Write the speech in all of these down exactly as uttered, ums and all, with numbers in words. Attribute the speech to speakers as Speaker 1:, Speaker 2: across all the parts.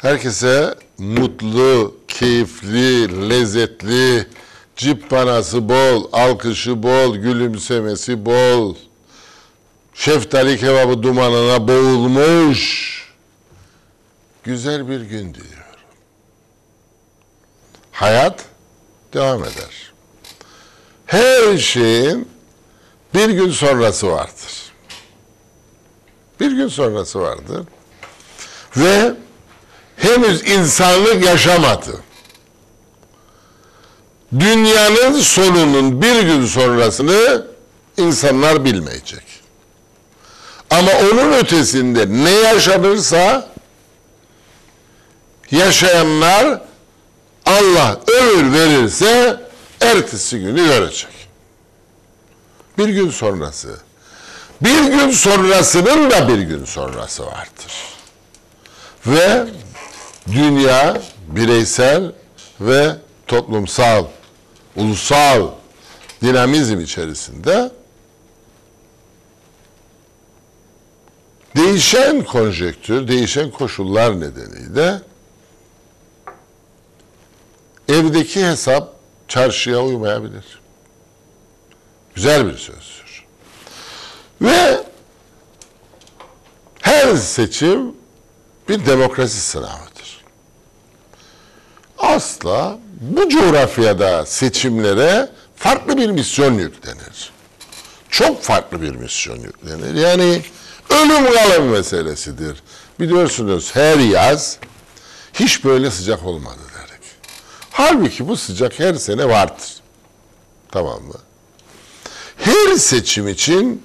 Speaker 1: Herkese mutlu, keyifli, lezzetli, cip panası bol, alkışı bol, gülümsemesi bol, şeftali kebabı dumanına boğulmuş güzel bir gün diliyorum. Hayat devam eder. Her şeyin bir gün sonrası vardır. Bir gün sonrası vardır. Ve henüz insanlık yaşamadı. Dünyanın sonunun bir gün sonrasını insanlar bilmeyecek. Ama onun ötesinde ne yaşanırsa yaşayanlar Allah ömür verirse ertesi günü görecek. Bir gün sonrası. Bir gün sonrasının da bir gün sonrası vardır. Ve dünya bireysel ve toplumsal, ulusal dinamizm içerisinde değişen konjektür, değişen koşullar nedeniyle evdeki hesap çarşıya uymayabilir. Güzel bir sözdür. Ve her seçim bir demokrasi sınavıdır. Asla bu coğrafyada seçimlere farklı bir misyon yüklenir. Çok farklı bir misyon yüklenir. Yani ölüm kalım meselesidir. Biliyorsunuz her yaz hiç böyle sıcak olmadı dedik. Halbuki bu sıcak her sene vardır. Tamam mı? Her seçim için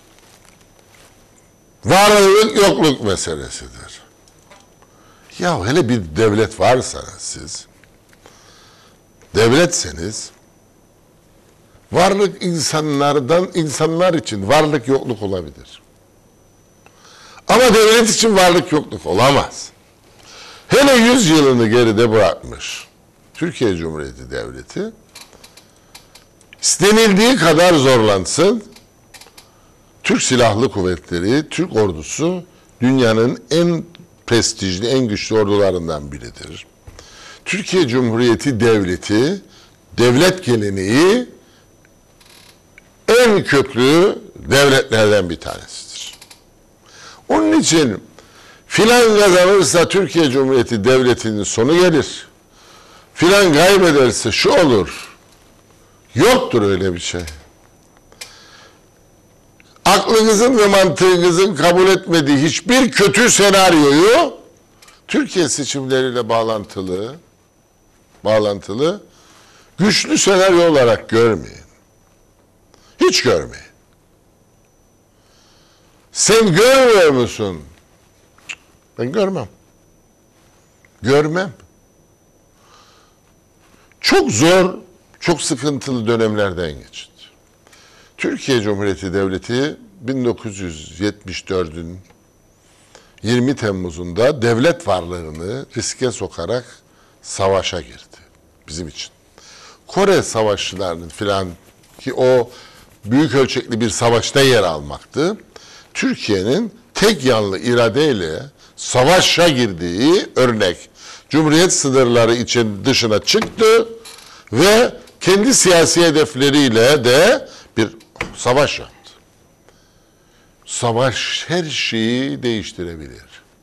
Speaker 1: varlık yokluk meselesidir. Ya hele bir devlet varsanız siz, devletseniz, varlık insanlardan, insanlar için varlık yokluk olabilir. Ama devlet için varlık yokluk olamaz. Hele yüz yılını geride bırakmış Türkiye Cumhuriyeti Devleti, istenildiği kadar zorlansın, Türk Silahlı Kuvvetleri, Türk ordusu dünyanın en prestijli, en güçlü ordularından biridir. Türkiye Cumhuriyeti Devleti, devlet geleneği en köklü devletlerden bir tanesidir. Onun için filan kazanırsa Türkiye Cumhuriyeti Devleti'nin sonu gelir. Filan kaybederse şu olur. Yoktur öyle bir şey. Aklınızın ve mantığınızın kabul etmediği hiçbir kötü senaryoyu Türkiye seçimleriyle bağlantılı bağlantılı güçlü senaryo olarak görmeyin. Hiç görmeyin. Sen görmüyor musun? Ben görmem. Görmem. Çok zor, çok sıkıntılı dönemlerden geçti. Türkiye Cumhuriyeti Devleti bin dokuz yüz yetmiş dörd'ün yirmi Temmuz'unda devlet varlığını riske sokarak savaşa girdi bizim için. Kore savaşçılarının filan ki o büyük ölçekli bir savaşta yer almaktı. Türkiye'nin tek yanlı iradeyle savaşa girdiği örnek. Cumhuriyet sınırları için dışına çıktı ve kendi siyasi hedefleriyle de bir savaş yaptı. Savaş her şeyi değiştirebilir.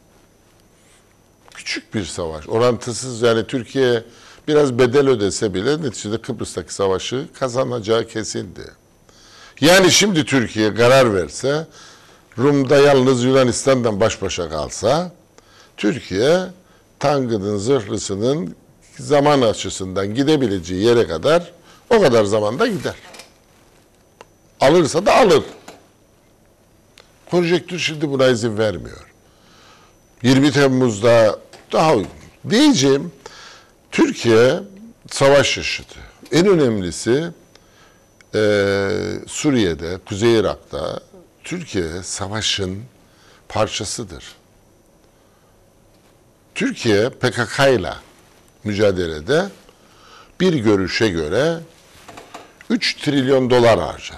Speaker 1: Küçük bir savaş, orantısız, yani Türkiye biraz bedel ödese bile neticede Kıbrıs'taki savaşı kazanacağı kesindi. Yani şimdi Türkiye karar verse, Rum'da yalnız Yunanistan'dan baş başa kalsa, Türkiye tankının, zırhlısının zaman açısından gidebileceği yere kadar o kadar zamanda gider. Alırsa da alır. Konjektür şimdi buna izin vermiyor. yirmi Temmuz'da daha uygun. Diyeceğim, Türkiye savaş yaşadı. En önemlisi e, Suriye'de, Kuzey Irak'ta Türkiye savaşın parçasıdır. Türkiye P K K'yla mücadelede bir görüşe göre üç trilyon dolar harcadı.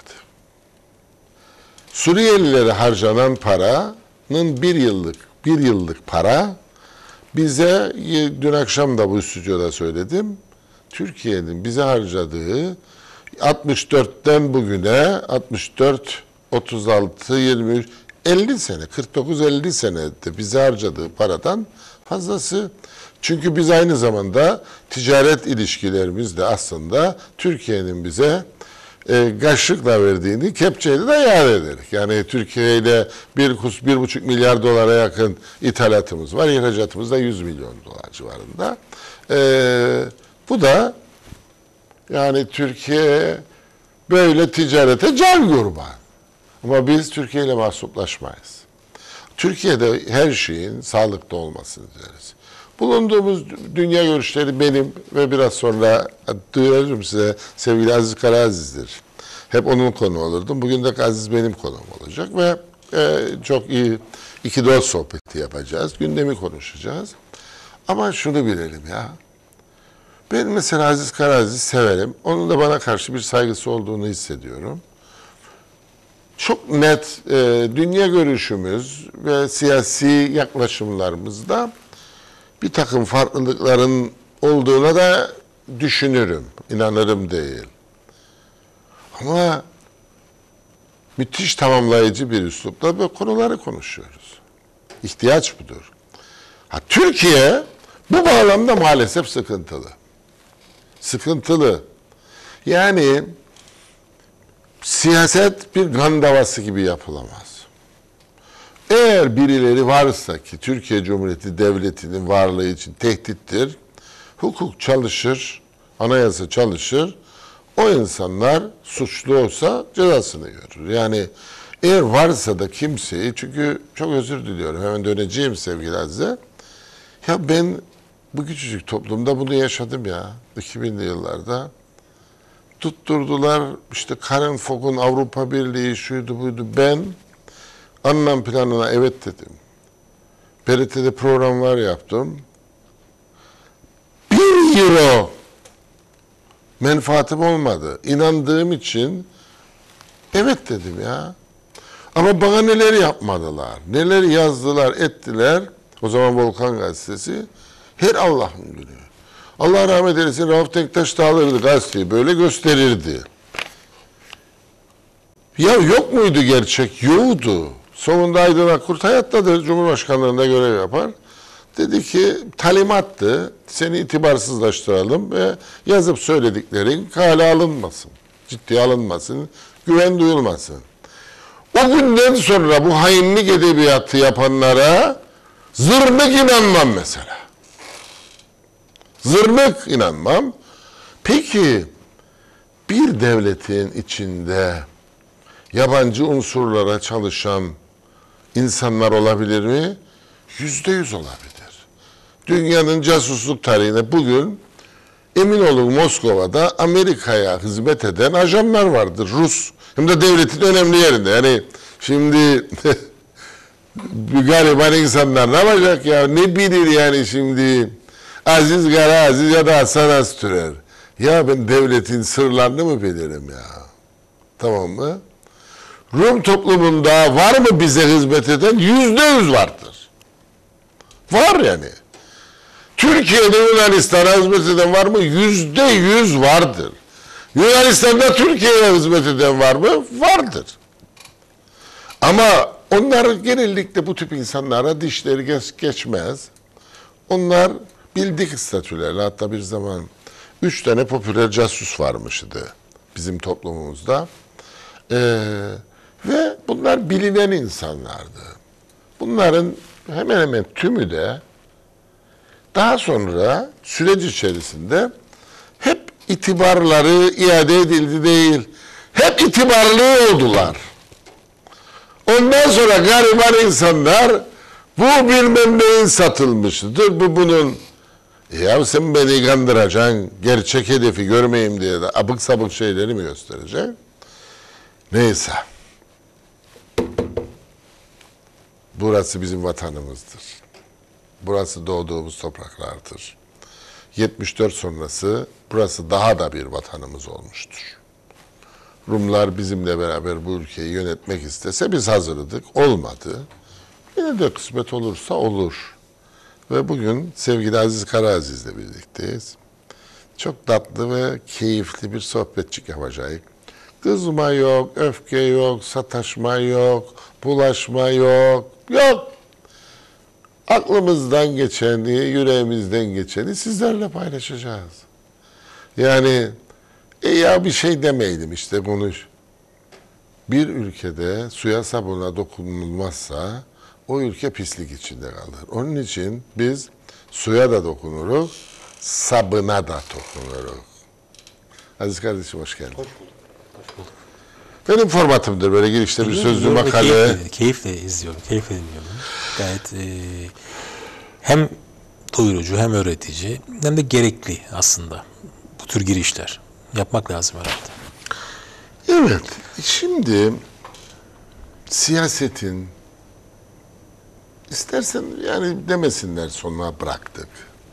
Speaker 1: Suriyelilere harcanan paranın bir yıllık bir yıllık para bize, dün akşam da bu stüdyoda söyledim, Türkiye'nin bize harcadığı altmış dörtten bugüne altmış dört, otuz altı, yirmi üç, elli sene, kırk dokuz elli senede bize harcadığı paradan fazlası. Çünkü biz aynı zamanda ticaret ilişkilerimizde aslında Türkiye'nin bize e, kaşıkla verdiğini kepçeyle de yad ederek. Yani Türkiye ile bir, bir buçuk milyar dolara yakın ithalatımız var. İhracatımız da yüz milyon dolar civarında. E, bu da yani Türkiye böyle ticarete can kurban. Ama biz Türkiye ile mahsuplaşmayız. Türkiye'de her şeyin sağlıklı olmasını dileriz. Bulunduğumuz dünya görüşleri benim ve biraz sonra duyarım size sevgili Aziz Karaaziz'dir. Hep onun konu olurdum. Bugün de Aziz benim konum olacak ve e, çok iyi iki dost sohbeti yapacağız. Gündemi konuşacağız. Ama şunu bilelim ya. Ben mesela Aziz Karaaziz'i severim. Onun da bana karşı bir saygısı olduğunu hissediyorum. Çok net e, dünya görüşümüz ve siyasi yaklaşımlarımızda bir takım farklılıkların olduğuna da düşünürüm, inanırım değil. Ama müthiş tamamlayıcı bir üslupla böyle konuları konuşuyoruz. İhtiyaç budur. Ha, Türkiye bu bağlamda maalesef sıkıntılı. Sıkıntılı. Yani siyaset bir kan davası gibi yapılamaz. Eğer birileri varsa ki Türkiye Cumhuriyeti Devleti'nin varlığı için tehdittir, hukuk çalışır, anayasa çalışır, o insanlar suçlu olsa cezasını görür. Yani eğer varsa da kimseyi, çünkü çok özür diliyorum, hemen döneceğim sevgili Azize. Ya ben bu küçücük toplumda bunu yaşadım ya, iki binli yıllarda. Tutturdular, işte Karen Fogg'un Avrupa Birliği şuydu buydu. Ben anlam planına evet dedim. B R T'de programlar yaptım. Bir euro menfaatim olmadı. İnandığım için evet dedim ya. Ama bana neler yapmadılar, neler yazdılar, ettiler. O zaman Volkan Gazetesi her Allah'ın günü. Allah rahmet eylesin, Rauf Denktaş da alırdı gazeteyi, böyle gösterirdi. Ya yok muydu gerçek? Yoktu. Sonunda Aydın Akkurt hayattadır, Cumhurbaşkanlığında görev yapar. Dedi ki, talimattı, seni itibarsızlaştıralım ve yazıp söylediklerin kale alınmasın, ciddiye alınmasın, güven duyulmasın. O günden sonra bu hainlik edebiyatı yapanlara zırnık inanmam mesela. Zırnık inanmam. Peki bir devletin içinde yabancı unsurlara çalışan insanlar olabilir mi? Yüzde yüz olabilir. Dünyanın casusluk tarihine bugün emin olun Moskova'da Amerika'ya hizmet eden ajanlar vardır. Rus. Hem de devletin önemli yerinde. Yani şimdi gariban insanlar ne yapacak ya? Ne bilir yani şimdi Aziz Karaziz ya da Hasan Astürer. Ya ben devletin sırlarını mı bilirim ya? Tamam mı? Rum toplumunda var mı bize hizmet eden? Yüzde yüz vardır. Var yani. Türkiye'de Yunanistan'a hizmet eden var mı? Yüzde yüz vardır. Yunanistan'da Türkiye'ye hizmet eden var mı? Vardır. Ama onlar genellikle bu tip insanlara dişleri geç, geçmez. Onlar bildik statülerle, hatta bir zaman üç tane popüler casus varmıştı bizim toplumumuzda. Ee, ve bunlar bilinen insanlardı. Bunların hemen hemen tümü de daha sonra süreç içerisinde hep itibarları iade edildi değil, hep itibarlı oldular. Ondan sonra gariban insanlar bu bilmem neyin satılmıştır, bu bunun. Ya sen beni kandıracaksın, gerçek hedefi görmeyeyim diye de abık sabık şeyleri mi göstereceksin? Neyse. Burası bizim vatanımızdır. Burası doğduğumuz topraklardır. yetmiş dört sonrası burası daha da bir vatanımız olmuştur. Rumlar bizimle beraber bu ülkeyi yönetmek istese biz hazırladık. Olmadı. Yine de kısmet olursa olur. Ve bugün sevgili Aziz Karaaziz'le birlikteyiz. Çok tatlı ve keyifli bir sohbetçik yapacağız. Kızma yok, öfke yok, sataşma yok, bulaşma yok, yok. Aklımızdan geçeni, yüreğimizden geçeni sizlerle paylaşacağız. Yani e ya bir şey demeydim işte konuş. Bir ülkede suya sabuna dokunulmazsa o ülke pislik içinde kalır. Onun için biz suya da dokunuruz, sabına da dokunuruz. Aziz kardeşim hoş geldin.
Speaker 2: Hoş bulduk. Hoş bulduk.
Speaker 1: Benim formatımdır böyle girişte bir sözlü makale.
Speaker 2: Keyifle, keyifle izliyorum, keyifle dinliyorum. Gayet e, hem doyurucu hem öğretici hem de gerekli aslında bu tür girişler. Yapmak lazım herhalde.
Speaker 1: Evet, şimdi siyasetin istersen yani demesinler sonuna bıraktık.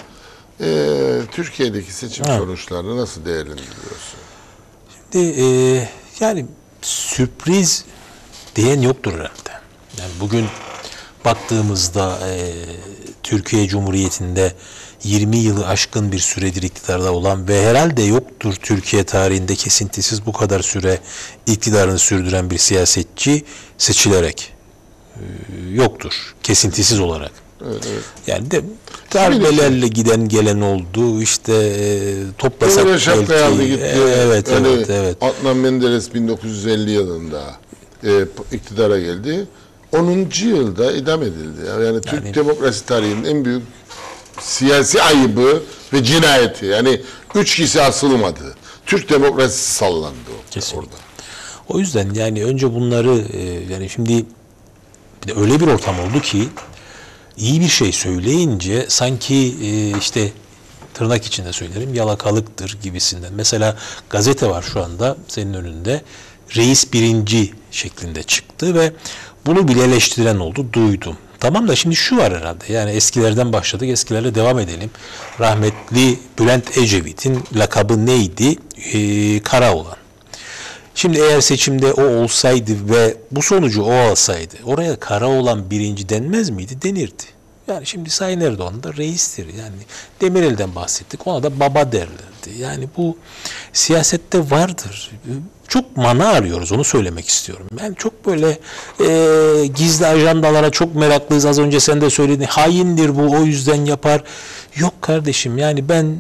Speaker 1: Ee, Türkiye'deki seçim
Speaker 2: evet.
Speaker 1: sonuçlarını nasıl değerlendiriyorsun?
Speaker 2: Şimdi e, yani sürpriz diyen yoktur herhalde. Yani bugün baktığımızda e, Türkiye Cumhuriyeti'nde yirmi yılı aşkın bir süredir iktidarda olan ve herhalde yoktur Türkiye tarihinde kesintisiz bu kadar süre iktidarını sürdüren bir siyasetçi seçilerek e, yoktur. Kesintisiz olarak.
Speaker 1: Evet, evet.
Speaker 2: Yani de darbelerle giden gelen oldu. İşte e, toplasak
Speaker 1: Öyle şapkayı aldı gitti.
Speaker 2: E, evet,
Speaker 1: yani
Speaker 2: evet, evet.
Speaker 1: Adnan Menderes bin dokuz yüz elli yılında e, iktidara geldi. onuncu yılda idam edildi. Yani, yani Türk
Speaker 2: Yani-
Speaker 1: demokrasi tarihinin en büyük siyasi ayıbı ve cinayeti. Yani üç kişi asılmadı. Türk demokrasisi sallandı
Speaker 2: Kesinlikle.
Speaker 1: orada.
Speaker 2: O yüzden yani önce bunları e, yani şimdi bir de öyle bir ortam oldu ki iyi bir şey söyleyince sanki e, işte tırnak içinde söylerim yalakalıktır gibisinden. Mesela gazete var şu anda senin önünde. Reis birinci şeklinde çıktı ve bunu bile eleştiren oldu, duydum. Tamam da şimdi şu var herhalde. Yani eskilerden başladık, eskilerle devam edelim. Rahmetli Bülent Ecevit'in lakabı neydi? Ee, Karaoğlan. Şimdi eğer seçimde o olsaydı ve bu sonucu o alsaydı, oraya Karaoğlan birinci denmez miydi? Denirdi. Yani şimdi Sayın Erdoğan da reistir. Yani Demirel'den bahsettik. Ona da baba derlerdi. Yani bu siyasette vardır. Çok mana arıyoruz. Onu söylemek istiyorum. Yani çok böyle e, gizli ajandalara çok meraklıyız. Az önce sen de söyledin. Haindir bu. O yüzden yapar. Yok kardeşim. Yani ben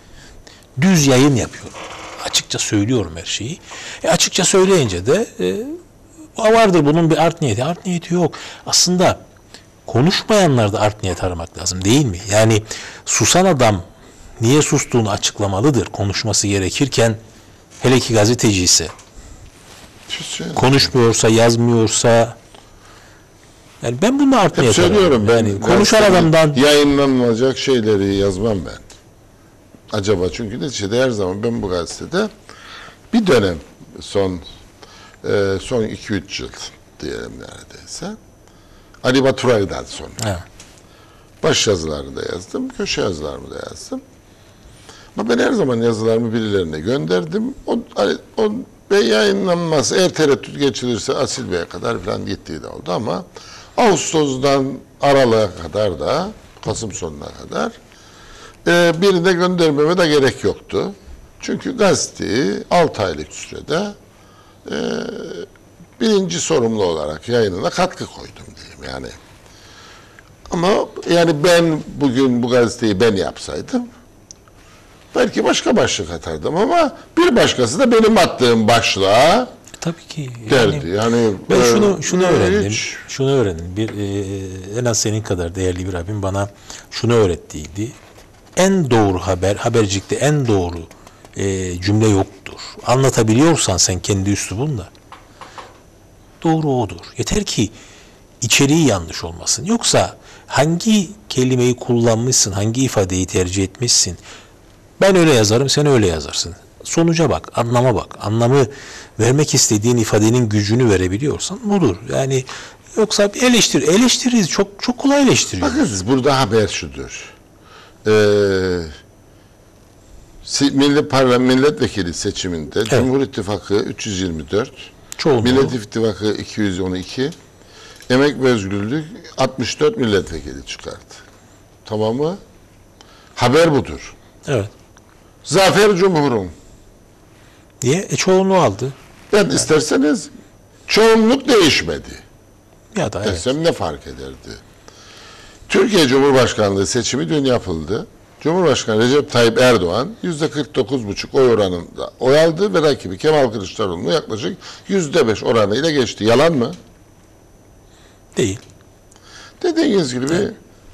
Speaker 2: düz yayın yapıyorum. Açıkça söylüyorum her şeyi. E, açıkça söyleyince de e, vardır bunun bir art niyeti. Art niyeti yok. Aslında konuşmayanlarda art niyet aramak lazım değil mi? Yani susan adam niye sustuğunu açıklamalıdır konuşması gerekirken, hele ki gazeteci ise. Konuşmuyorsa, yazmıyorsa, yani ben bunu art
Speaker 1: Hep
Speaker 2: niyet
Speaker 1: söylüyorum ben.
Speaker 2: Yani konuşan adamdan
Speaker 1: yayınlanmayacak şeyleri yazmam ben. Acaba çünkü neticede her zaman ben bu gazetede bir dönem son e, son iki üç yıl diyelim neredeyse Ali Baturay'dan sonra
Speaker 2: evet.
Speaker 1: baş yazılarını da yazdım, köşe yazılarımı da yazdım. Ama ben her zaman yazılarımı birilerine gönderdim. O, o ve yayınlanmaz, eğer tereddüt geçirirse Asil Bey'e kadar falan gittiği de oldu ama Ağustos'dan Aralık'a kadar da, Kasım sonuna kadar e, birine göndermeme de gerek yoktu. Çünkü gazeteyi altı aylık sürede e, birinci sorumlu olarak yayınına katkı koydum diyeyim yani. Ama yani ben bugün bu gazeteyi ben yapsaydım belki başka başlık atardım ama bir başkası da benim attığım başlığa
Speaker 2: Tabii ki.
Speaker 1: derdi. Yani, yani
Speaker 2: ben
Speaker 1: e,
Speaker 2: şunu şunu öğrendim.
Speaker 1: hiç.
Speaker 2: Şunu öğrendim. Bir e, en az senin kadar değerli bir abim bana şunu öğrettiydi. En doğru haber, habercilikte en doğru e, cümle yoktur. Anlatabiliyorsan sen kendi üslubunla doğru odur. Yeter ki içeriği yanlış olmasın. Yoksa hangi kelimeyi kullanmışsın, hangi ifadeyi tercih etmişsin? Ben öyle yazarım, sen öyle yazarsın. Sonuca bak, anlama bak. Anlamı vermek istediğin ifadenin gücünü verebiliyorsan budur. Yani yoksa bir eleştir, eleştiririz. Çok çok kolay eleştiriyoruz.
Speaker 1: Bakınız burada haber şudur. Ee, Milli Parlament Milletvekili seçiminde evet. Cumhur İttifakı üç yüz yirmi dört, Çoğunluğu. Millet İttifakı iki yüz on iki, Emek ve Özgürlük altmış dört milletvekili çıkardı. Tamam mı? Haber budur.
Speaker 2: Evet.
Speaker 1: Zafer Cumhur'un.
Speaker 2: Niye? E çoğunluğu aldı.
Speaker 1: Ben yani. isterseniz çoğunluk değişmedi.
Speaker 2: Ya da evet.
Speaker 1: Desem ne fark ederdi? Türkiye Cumhurbaşkanlığı seçimi dün yapıldı. Cumhurbaşkanı Recep Tayyip Erdoğan yüzde kırk dokuz buçuk oy oranında oy aldı ve rakibi Kemal Kılıçdaroğlu'nu yaklaşık yüzde beş oranıyla geçti. Yalan mı?
Speaker 2: Değil.
Speaker 1: Dediğiniz gibi
Speaker 2: evet.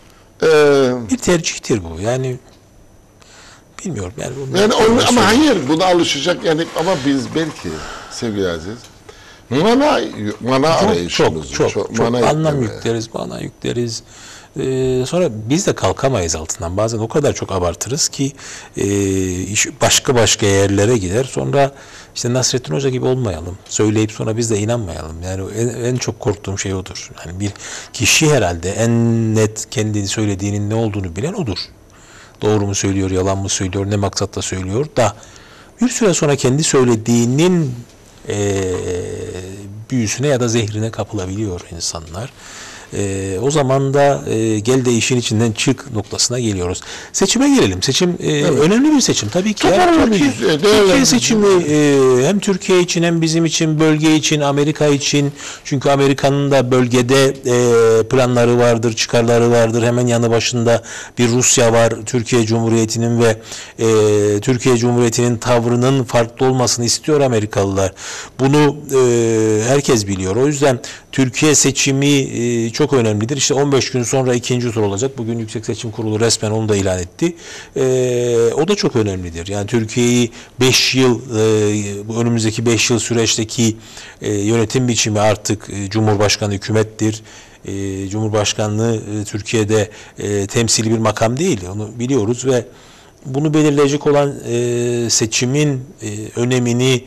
Speaker 1: e,
Speaker 2: bir tercihtir bu. Yani bilmiyorum. Yani,
Speaker 1: yani onu, ama hayır buna alışacak yani ama biz belki sevgili Aziz mana mana arayışımız
Speaker 2: çok çok, çok, çok
Speaker 1: mana
Speaker 2: anlam yükleriz, mana yükleriz. Ee, sonra biz de kalkamayız altından. Bazen o kadar çok abartırız ki e, iş başka başka yerlere gider. Sonra işte Nasrettin Hoca gibi olmayalım. Söyleyip sonra biz de inanmayalım. Yani en, en çok korktuğum şey odur. Yani bir kişi herhalde en net kendini söylediğinin ne olduğunu bilen odur. Doğru mu söylüyor, yalan mı söylüyor, ne maksatla söylüyor da bir süre sonra kendi söylediğinin e, büyüsüne ya da zehrine kapılabiliyor insanlar. E, o zaman da e, gel de işin içinden çık noktasına geliyoruz. Seçime gelelim. Seçim e, evet. önemli bir seçim. Tabii ki. Yani Türkiye, Türkiye seçimi e, hem Türkiye için hem bizim için, bölge için, Amerika için. Çünkü Amerika'nın da bölgede e, planları vardır, çıkarları vardır. Hemen yanı başında bir Rusya var. Türkiye Cumhuriyeti'nin ve e, Türkiye Cumhuriyeti'nin tavrının farklı olmasını istiyor Amerikalılar. Bunu e, herkes biliyor. O yüzden Türkiye seçimi e, çok önemlidir. İşte on beş gün sonra ikinci tur olacak. Bugün Yüksek Seçim Kurulu resmen onu da ilan etti. E, o da çok önemlidir. Yani Türkiye'yi beş yıl, e, bu önümüzdeki beş yıl süreçteki e, yönetim biçimi artık e, Cumhurbaşkanı hükümettir. E, Cumhurbaşkanlığı e, Türkiye'de e, temsili bir makam değil. Onu biliyoruz ve bunu belirleyecek olan e, seçimin e, önemini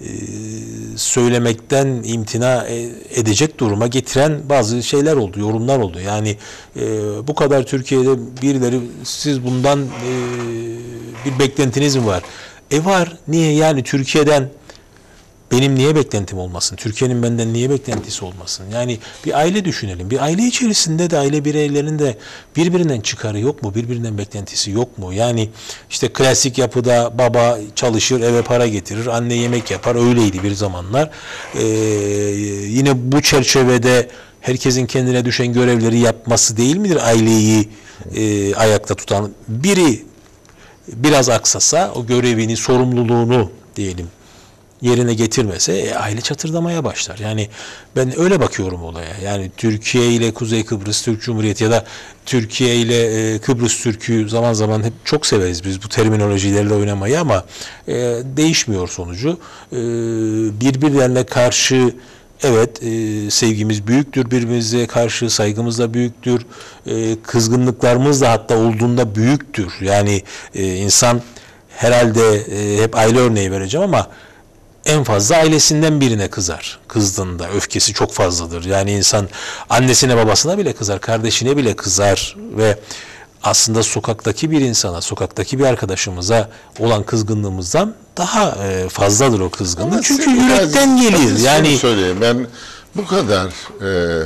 Speaker 2: söylemekten imtina edecek duruma getiren bazı şeyler oldu, yorumlar oldu. Yani e, bu kadar Türkiye'de birileri siz bundan e, bir beklentiniz mi var? E var. Niye? Yani Türkiye'den benim niye beklentim olmasın? Türkiye'nin benden niye beklentisi olmasın? Yani bir aile düşünelim. Bir aile içerisinde de aile bireylerinin de birbirinden çıkarı yok mu? Birbirinden beklentisi yok mu? Yani işte klasik yapıda baba çalışır, eve para getirir, anne yemek yapar. Öyleydi bir zamanlar. Ee, yine bu çerçevede herkesin kendine düşen görevleri yapması değil midir aileyi e, ayakta tutan? Biri biraz aksasa o görevini, sorumluluğunu diyelim yerine getirmese e, aile çatırdamaya başlar. Yani ben öyle bakıyorum olaya. Yani Türkiye ile Kuzey Kıbrıs Türk Cumhuriyeti ya da Türkiye ile e, Kıbrıs Türk'ü zaman zaman hep çok severiz biz bu terminolojilerle oynamayı ama e, değişmiyor sonucu. E, birbirlerine karşı evet e, sevgimiz büyüktür, birbirimize karşı saygımız da büyüktür. E, kızgınlıklarımız da hatta olduğunda büyüktür. Yani e, insan herhalde e, hep aile örneği vereceğim ama en fazla ailesinden birine kızar. Kızdığında öfkesi çok fazladır. Yani insan annesine babasına bile kızar, kardeşine bile kızar ve aslında sokaktaki bir insana, sokaktaki bir arkadaşımıza olan kızgınlığımızdan daha fazladır o kızgınlık. Ama çünkü yürekten gelir. Yani
Speaker 1: söyleyeyim ben bu kadar e,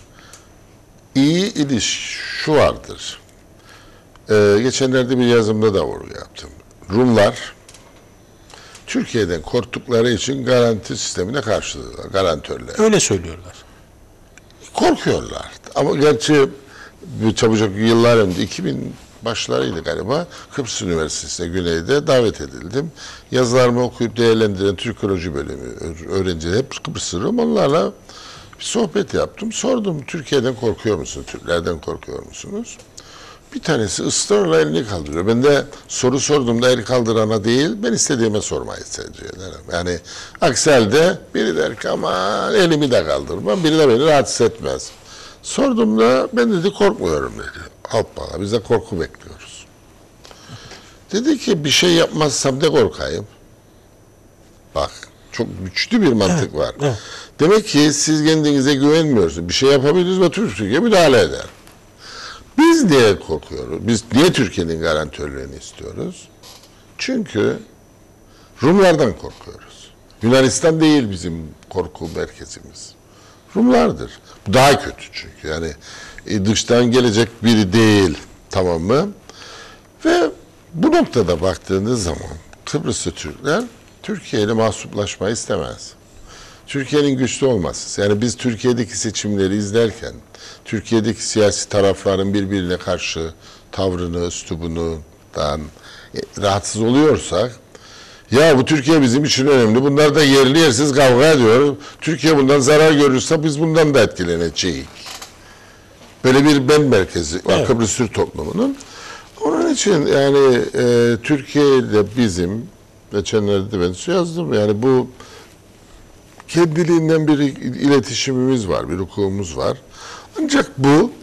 Speaker 1: iyi iliş şu vardır. E, geçenlerde bir yazımda da vurgu yaptım. Rumlar Türkiye'den korktukları için garanti sistemine karşılar, garantörler.
Speaker 2: Öyle söylüyorlar.
Speaker 1: Korkuyorlar. Ama gerçi çabucak yıllar önce iki bin başlarıydı galiba Kıbrıs Üniversitesi'ne güneyde davet edildim. Yazılarımı okuyup değerlendiren Türkoloji bölümü öğrencileri hep Kıbrıslı Rum. Onlarla bir sohbet yaptım. Sordum Türkiye'den korkuyor musunuz? Türklerden korkuyor musunuz? Bir tanesi ısrarla elini kaldırıyor. Ben de soru sorduğumda el kaldırana değil, ben istediğime sormayı tercih ederim. Yani aksi halde biri der ki aman elimi de kaldırmam, biri de beni rahatsız etmez. Sorduğumda ben dedi korkmuyorum dedi. Hoppala biz de korku bekliyoruz. Dedi ki bir şey yapmazsam de korkayım. Bak çok güçlü bir mantık
Speaker 2: evet,
Speaker 1: var.
Speaker 2: Evet.
Speaker 1: Demek ki siz kendinize güvenmiyorsunuz. Bir şey yapabiliriz ve Türkiye müdahale eder. Biz niye korkuyoruz? Biz niye Türkiye'nin garantörlüğünü istiyoruz? Çünkü Rumlardan korkuyoruz. Yunanistan değil bizim korku merkezimiz. Rumlardır. Bu daha kötü çünkü. Yani dıştan gelecek biri değil. Tamam mı? Ve bu noktada baktığınız zaman Kıbrıslı Türkler Türkiye ile mahsuplaşmayı istemez. Türkiye'nin güçlü olması. Yani biz Türkiye'deki seçimleri izlerken Türkiye'deki siyasi tarafların birbirine karşı tavrını, üslubundan rahatsız oluyorsak, ya bu Türkiye bizim için önemli, bunlar da yerli yersiz kavga ediyor, Türkiye bundan zarar görürse biz bundan da etkileneceğiz. Böyle bir ben merkezi var, evet. Kıbrıs Türk toplumunun. Onun için yani e, Türkiye'de bizim, geçenlerde ben yazdım, yani bu kendiliğinden bir iletişimimiz var, bir hukukumuz var. Ancak bu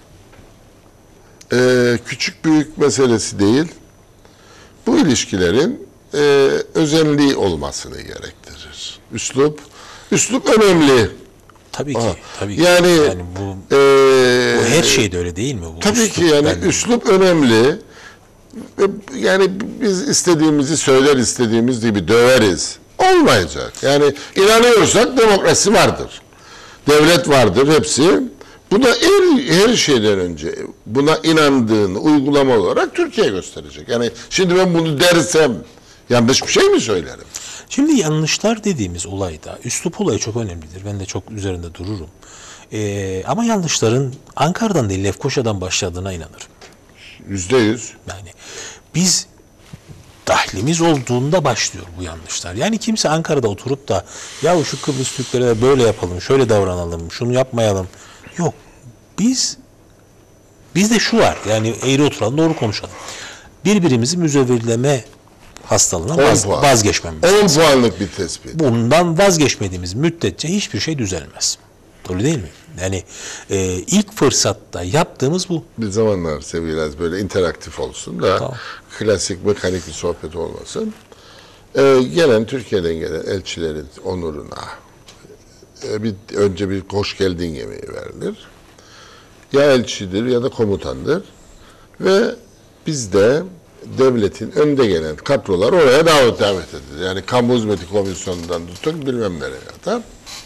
Speaker 1: e, küçük büyük meselesi değil, bu ilişkilerin e, özenli olmasını gerektirir. Üslup, üslup önemli.
Speaker 2: Tabii ki.
Speaker 1: Aha.
Speaker 2: Tabii ki.
Speaker 1: Yani,
Speaker 2: yani bu,
Speaker 1: e,
Speaker 2: bu her şeyde öyle değil mi? Bu
Speaker 1: tabii
Speaker 2: üslup,
Speaker 1: ki yani
Speaker 2: ben...
Speaker 1: üslup önemli. Yani biz istediğimizi söyler, istediğimiz gibi döveriz. Olmayacak. Yani inanıyorsak demokrasi vardır. Devlet vardır, hepsi. Buna her, her şeyden önce buna inandığını uygulama olarak Türkiye gösterecek. Yani şimdi ben bunu dersem yanlış bir şey mi söylerim?
Speaker 2: Şimdi yanlışlar dediğimiz olayda üslup olayı çok önemlidir. Ben de çok üzerinde dururum. Ee, ama yanlışların Ankara'dan değil Lefkoşa'dan başladığına inanırım.
Speaker 1: Yüzde yüz.
Speaker 2: Yani biz dahlimiz olduğunda başlıyor bu yanlışlar. Yani kimse Ankara'da oturup da ya şu Kıbrıs Türklere de böyle yapalım, şöyle davranalım, şunu yapmayalım. Yok. Biz bizde şu var. Yani eğri oturalım, doğru konuşalım. Birbirimizi müzevirleme hastalığına vaz, vazgeçmemiz
Speaker 1: lazım. on puanlık bir tespit.
Speaker 2: Bundan vazgeçmediğimiz müddetçe hiçbir şey düzelmez. Öyle değil mi? Yani e, ilk fırsatta yaptığımız bu.
Speaker 1: Bir zamanlar sevgili böyle interaktif olsun da tamam. Klasik mekanik bir sohbet olmasın. Ee, gelen Türkiye'den gelen elçilerin onuruna e, bir önce bir hoş geldin yemeği verilir. Ya elçidir ya da komutandır ve bizde devletin önde gelen kadrolar oraya davet davet edilir. Yani kamu hizmeti komisyonundan tutun bilmem nereye kadar.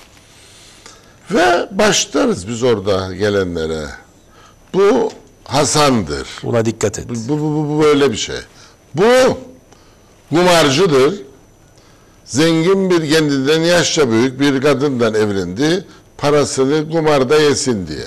Speaker 1: Ve başlarız biz orada gelenlere. Bu Hasan'dır.
Speaker 2: Buna dikkat et.
Speaker 1: Bu, bu, bu, bu böyle bir şey. Bu kumarcıdır. Zengin bir kendinden yaşça büyük bir kadından evlendi. Parasını kumarda yesin diye.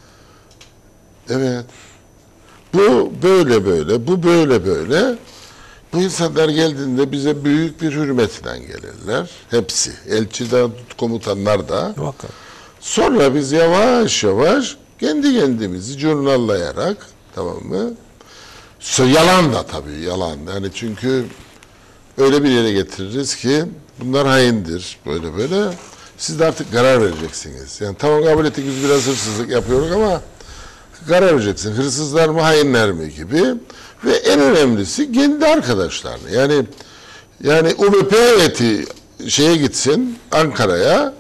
Speaker 1: Evet. Bu böyle böyle, bu böyle böyle. Bu insanlar geldiğinde bize büyük bir hürmetle gelirler. Hepsi. Elçiden komutanlar da.
Speaker 2: Muhakkak.
Speaker 1: Sonra biz yavaş yavaş kendi kendimizi jurnallayarak, tamam mı? Yalan da tabii, yalan. Yani çünkü öyle bir yere getiririz ki bunlar haindir, böyle böyle. Siz de artık karar vereceksiniz. Yani tamam kabul ettik biz biraz hırsızlık yapıyoruz ama karar vereceksin. Hırsızlar mı, hainler mi gibi. Ve en önemlisi kendi arkadaşlarını. Yani yani U B P heyeti şeye gitsin, Ankara'ya.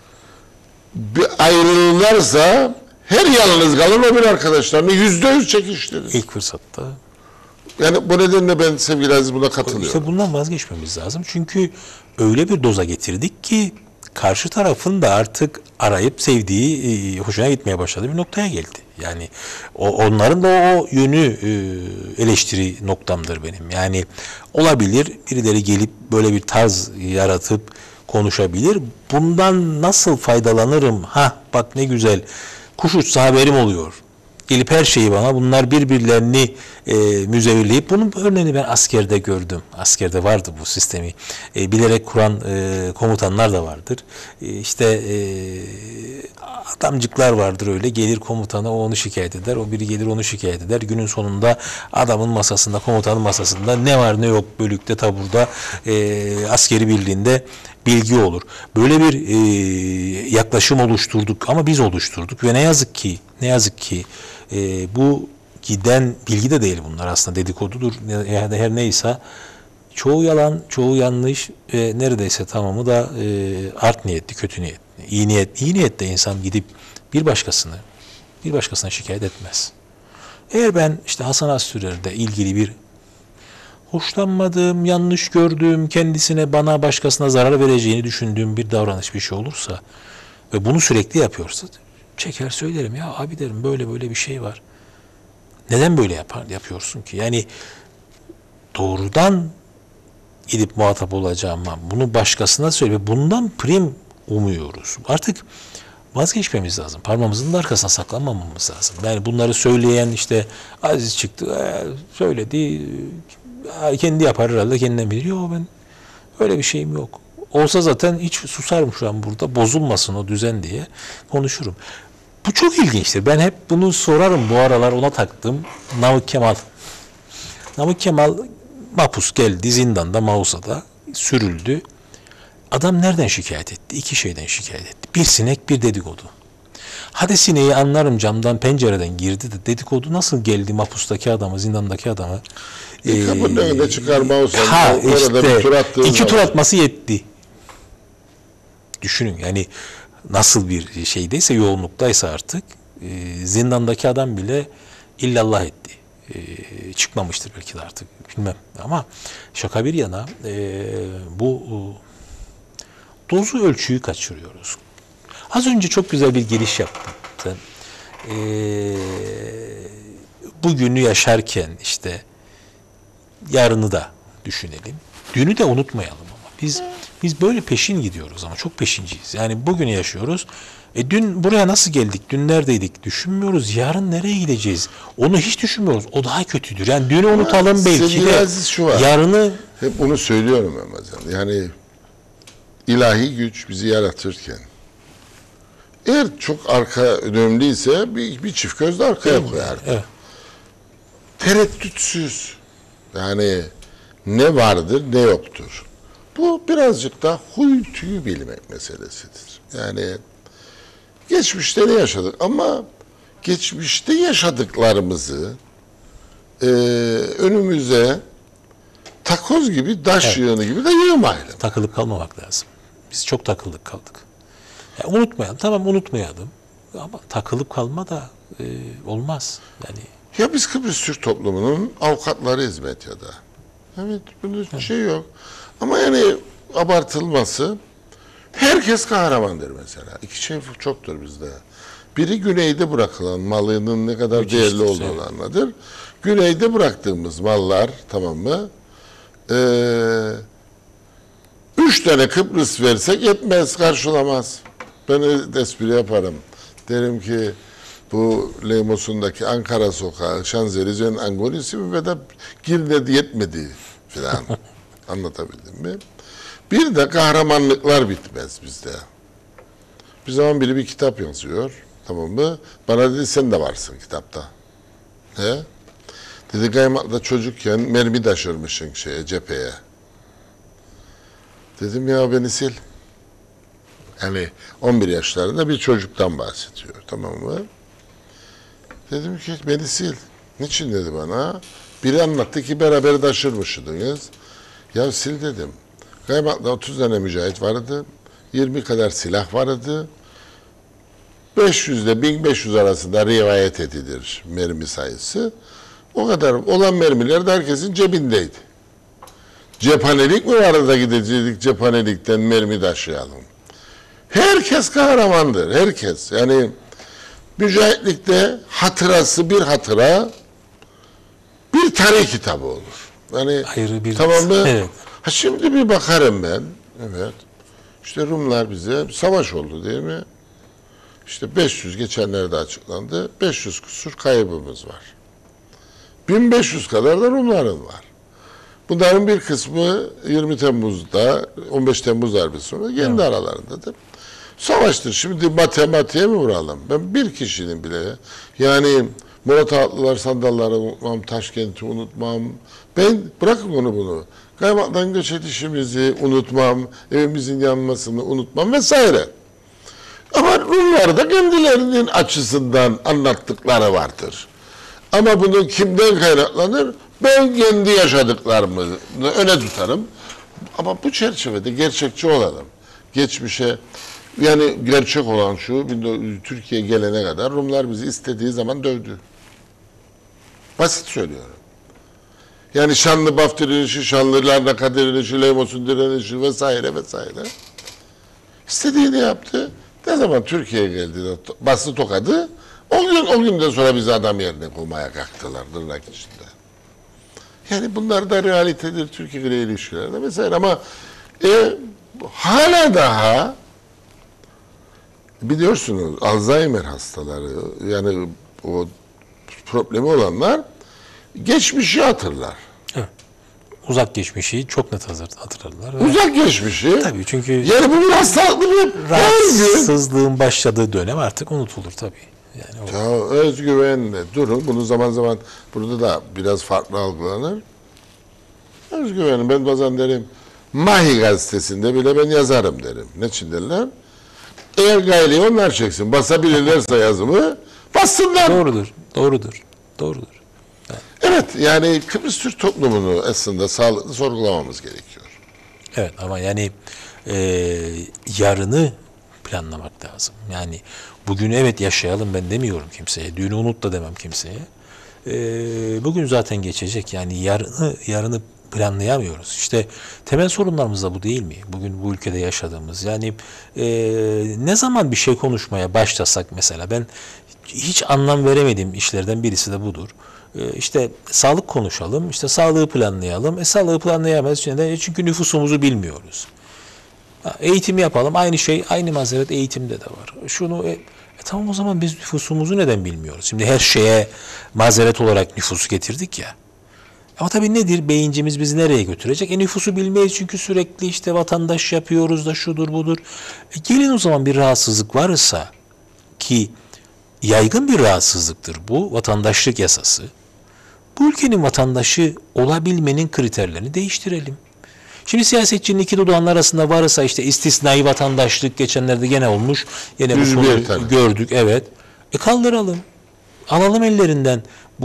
Speaker 1: Bir ayrılırlarsa her yalnız kalın o bir arkadaşlarını yüzde yüz çekiştirir.
Speaker 2: İlk fırsatta.
Speaker 1: Yani bu nedenle ben sevgili Aziz buna katılıyorum.
Speaker 2: İşte bundan vazgeçmemiz lazım. Çünkü öyle bir doza getirdik ki karşı tarafın da artık arayıp sevdiği, hoşuna gitmeye başladığı bir noktaya geldi. Yani o, onların da o yönü eleştiri noktamdır benim. Yani olabilir birileri gelip böyle bir tarz yaratıp konuşabilir. Bundan nasıl faydalanırım? Ha bak ne güzel. Kuş uçsa haberim oluyor. Gelip her şeyi bana bunlar birbirlerini e, müzevirleyip bunun örneğini ben askerde gördüm. Askerde vardı bu sistemi. E, bilerek kuran e, komutanlar da vardır. E, işte e, adamcıklar vardır öyle. Gelir komutana o onu şikayet eder. O biri gelir onu şikayet eder. Günün sonunda adamın masasında, komutanın masasında ne var ne yok bölükte, taburda, e, askeri birliğinde bilgi olur. Böyle bir e, yaklaşım oluşturduk ama biz oluşturduk ve ne yazık ki ne yazık ki e, bu giden bilgi de değil bunlar aslında dedikodudur ya da her neyse çoğu yalan, çoğu yanlış ve neredeyse tamamı da e, art niyetli, kötü niyetli. İyi niyet, iyi niyetle insan gidip bir başkasını bir başkasına şikayet etmez. Eğer ben işte Hasan Assürer'de ilgili bir hoşlanmadığım, yanlış gördüğüm, kendisine, bana, başkasına zarar vereceğini düşündüğüm bir davranış bir şey olursa ve bunu sürekli yapıyorsa çeker söylerim ya abi derim böyle böyle bir şey var. Neden böyle yapar, yapıyorsun ki? Yani doğrudan gidip muhatap olacağıma bunu başkasına söyle. Bundan prim umuyoruz. Artık vazgeçmemiz lazım. Parmağımızın da arkasına saklanmamamız lazım. Yani bunları söyleyen işte Aziz çıktı, e, söyledi, e, kendi yapar herhalde, kendinden bilir. Yok, ben öyle bir şeyim yok. Olsa zaten hiç susarım şu an burada, bozulmasın o düzen diye konuşurum. Bu çok ilginçtir. Ben hep bunu sorarım, bu aralar ona taktım. Namık Kemal. Namık Kemal mahpus geldi, zindanda, Mausa'da sürüldü. Adam nereden şikayet etti? İki şeyden şikayet etti. Bir sinek, bir dedikodu. Hadi sineği anlarım, camdan, pencereden girdi de dedikodu nasıl geldi mahpustaki adamı, zindandaki adamı?
Speaker 1: E, kapının ee, önüne çıkarma olsa,
Speaker 2: ha, işte,
Speaker 1: bir tur attığın
Speaker 2: iki
Speaker 1: zaman.
Speaker 2: tur atması yetti. Düşünün yani nasıl bir şeydeyse, yoğunluktaysa artık e, zindandaki adam bile illallah etti. E, çıkmamıştır belki de artık, bilmem. Ama şaka bir yana e, bu e, dozu, ölçüyü kaçırıyoruz. Az önce çok güzel bir giriş yaptın sen. E, bugünü yaşarken işte yarını da düşünelim. Dünü de unutmayalım ama. Biz biz böyle peşin gidiyoruz ama çok peşinciyiz. Yani bugünü yaşıyoruz. E dün buraya nasıl geldik? Dün neredeydik? Düşünmüyoruz. Yarın nereye gideceğiz? Onu hiç düşünmüyoruz. O daha kötüdür. Yani dünü unutalım ha, belki de. Şu var. Yarını
Speaker 1: hep onu söylüyorum ben bazen. Yani ilahi güç bizi yaratırken eğer çok arka önemliyse bir, bir çift göz de arkaya koyar. Evet. Tereddütsüz. Yani ne vardır ne yoktur. Bu birazcık da huy tüyü bilmek meselesidir. Yani geçmişte ne yaşadık ama geçmişte yaşadıklarımızı e, önümüze takoz gibi, daş evet. yığını gibi de yığmayalım.
Speaker 2: Takılıp kalmamak lazım. Biz çok takıldık kaldık. Yani unutmayalım. Tamam, unutmayalım. Ama takılıp kalma da e, olmaz. Yani
Speaker 1: ya biz Kıbrıs Türk toplumunun avukatlarıyız medyada. Evet, bunun evet. şey yok. Ama yani abartılması, herkes kahramandır mesela. İki şey çoktur bizde. Biri güneyde bırakılan malının ne kadar Müthiş değerli olduğunu şey. anlatır. Güneyde bıraktığımız mallar, tamam mı? Ee, üç tane Kıbrıs versek yetmez, karşılamaz. Ben espri yaparım. Derim ki bu Lemos'undaki Ankara Sokağı, Şanzelize'nin Angolisi mi ve de Girne'de yetmedi filan. Anlatabildim mi? Bir de kahramanlıklar bitmez bizde. Bir zaman biri bir kitap yazıyor, tamam mı? Bana dedi sen de varsın kitapta. He? Dedi Kaymak'ta çocukken mermi taşırmışsın şeye, cepheye. Dedim ya beni sil. Yani on bir yaşlarında bir çocuktan bahsediyor, tamam mı? Dedim ki beni sil. Niçin dedi bana? Biri anlattı ki beraber taşırmışsınız. Ya sil dedim. Kaymak'ta otuz tane mücahit vardı. yirmi kadar silah vardı. beş yüz ile bin beş yüz arasında rivayet edilir mermi sayısı. O kadar olan mermiler de herkesin cebindeydi. Cephanelik mi vardı da gidecektik cephanelikten mermi taşıyalım. Herkes kahramandır. Herkes. Yani mücahitlikte hatırası bir hatıra bir tarih kitabı olur. Yani
Speaker 2: ayrı bir
Speaker 1: tamam mı?
Speaker 2: Evet.
Speaker 1: Ha şimdi bir bakarım ben. Evet. İşte Rumlar bize savaş oldu değil mi? İşte beş yüz geçenlerde açıklandı. beş yüz küsur kaybımız var. bin beş yüz kadar da Rumların var. Bunların bir kısmı yirmi Temmuz'da, on beş Temmuz darbesi sonra kendi evet. aralarındadır. Savaştır. Şimdi matematiğe mi vuralım? Ben bir kişinin bile, yani Murat Atlılar sandalları unutmam, Taşkent'i unutmam. Ben bırakın onu bunu. Kaymaktan göç edişimizi unutmam, evimizin yanmasını unutmam vesaire. Ama Rumlar da kendilerinin açısından anlattıkları vardır. Ama bunu kimden kaynaklanır? Ben kendi yaşadıklarımı öne tutarım. Ama bu çerçevede gerçekçi olalım. Geçmişe, yani gerçek olan şu, Türkiye gelene kadar Rumlar bizi istediği zaman dövdü. Basit söylüyorum. Yani Şanlı Baf direnişi, Şanlı Larnaka direnişi, Lemos'un direnişi vesaire vesaire. İstediğini yaptı. Ne zaman Türkiye'ye geldi, bastı tokadı, O gün o günden sonra bizi adam yerine koymaya kalktılar tırnak içinde. Yani bunlar da realitedir Türkiye ile ilişkilerde vesaire ama e, hala daha biliyorsunuz Alzheimer hastaları yani o problemi olanlar geçmişi hatırlar.
Speaker 2: Evet. Uzak geçmişi çok net hatırlarlar. Ve
Speaker 1: Uzak geçmişi.
Speaker 2: tabii çünkü
Speaker 1: yani bu bir hastalık bir
Speaker 2: rahatsızlığın başladığı dönem artık unutulur tabii. Yani o...
Speaker 1: Ya özgüvenle durun. Bunu zaman zaman burada da biraz farklı algılanır. Özgüvenim ben bazen derim Mahi gazetesinde bile ben yazarım derim. Ne için derler? Eğer gayeliği onlar çeksin. Basabilirlerse yazımı bassınlar.
Speaker 2: Doğrudur. Doğrudur. Doğrudur.
Speaker 1: Evet. evet yani Kıbrıs Türk toplumunu aslında sağlıklı sorgulamamız gerekiyor.
Speaker 2: Evet ama yani e, yarını planlamak lazım. Yani bugün evet yaşayalım ben demiyorum kimseye. Düğünü unut da demem kimseye. E, bugün zaten geçecek. Yani yarını yarını planlayamıyoruz. İşte temel sorunlarımız da bu değil mi? Bugün bu ülkede yaşadığımız. Yani e, ne zaman bir şey konuşmaya başlasak mesela ben hiç anlam veremediğim işlerden birisi de budur. E, işte sağlık konuşalım, işte sağlığı planlayalım. E sağlığı planlayamayız. Çünkü nüfusumuzu bilmiyoruz. Eğitim yapalım. Aynı şey, aynı mazeret eğitimde de var. Şunu e, e, tamam o zaman biz nüfusumuzu neden bilmiyoruz? Şimdi her şeye mazeret olarak nüfusu getirdik ya. Ama tabii nedir? Beyincimiz bizi nereye götürecek? E nüfusu bilmeyiz çünkü sürekli işte vatandaş yapıyoruz da şudur budur. E gelin o zaman bir rahatsızlık varsa ki yaygın bir rahatsızlıktır bu vatandaşlık yasası. Bu ülkenin vatandaşı olabilmenin kriterlerini değiştirelim. Şimdi siyasetçinin iki dudağının arasında varsa işte istisnai vatandaşlık geçenlerde gene olmuş. Yine bu konuyu gördük. Evet. E kaldıralım. Alalım ellerinden bu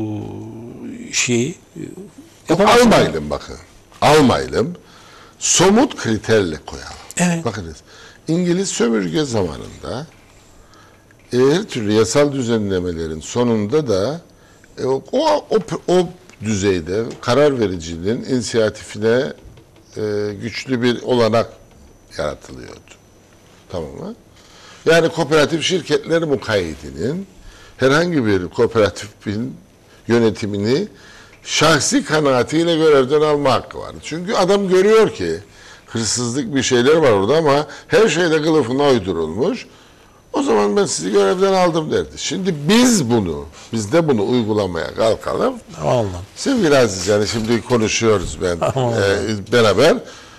Speaker 2: e, şeyi.
Speaker 1: Almayalım bakın. Almayalım. Somut kriterle koyalım.
Speaker 2: Evet.
Speaker 1: Bakınız. İngiliz sömürge zamanında e, her türlü yasal düzenlemelerin sonunda da e, o, o, o, o düzeyde karar vericiliğin inisiyatifine e, güçlü bir olanak yaratılıyordu. Tamam mı? Yani kooperatif şirketler mukayyidinin herhangi bir kooperatifin yönetimini şahsi kanaatiyle görevden alma hakkı var. Çünkü adam görüyor ki hırsızlık bir şeyler var orada ama her şeyde kılıfına uydurulmuş. O zaman ben sizi görevden aldım derdi. Şimdi biz bunu, biz de bunu uygulamaya kalkalım.
Speaker 2: Allah.
Speaker 1: Sevgili Aziz yani şimdi konuşuyoruz ben e, beraber.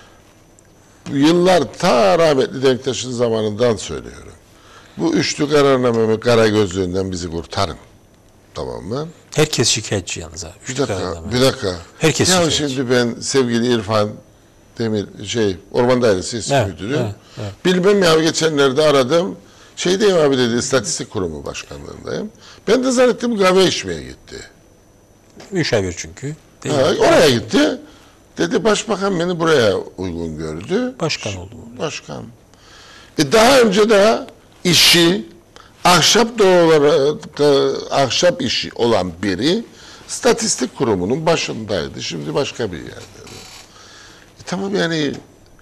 Speaker 1: Yıllar ta rahmetli Denktaş'ın zamanından söylüyorum. Bu üçlü kararname kara gözlüğünden bizi kurtarın. Tamam mı?
Speaker 2: Herkes şikayetçi yalnız abi.
Speaker 1: Bir dakika, bir dakika.
Speaker 2: Herkes
Speaker 1: ya
Speaker 2: şikayetçi.
Speaker 1: şimdi ben sevgili İrfan Demir, şey Orman Dairesi eski
Speaker 2: evet,
Speaker 1: müdürü.
Speaker 2: Evet, evet.
Speaker 1: Bilmem ya geçenlerde aradım. Şeydeyim abi dedi, İstatistik Kurumu Başkanlığındayım. Ben de zannettim kahve içmeye gitti.
Speaker 2: Müşavir çünkü.
Speaker 1: Ha, oraya gitti. Dedi başbakan beni buraya uygun gördü.
Speaker 2: Başkan oldu.
Speaker 1: Başkan. E daha önce de işi ahşap doğaları, ahşap işi olan biri İstatistik Kurumu'nun başındaydı. Şimdi başka bir yerde. E tamam yani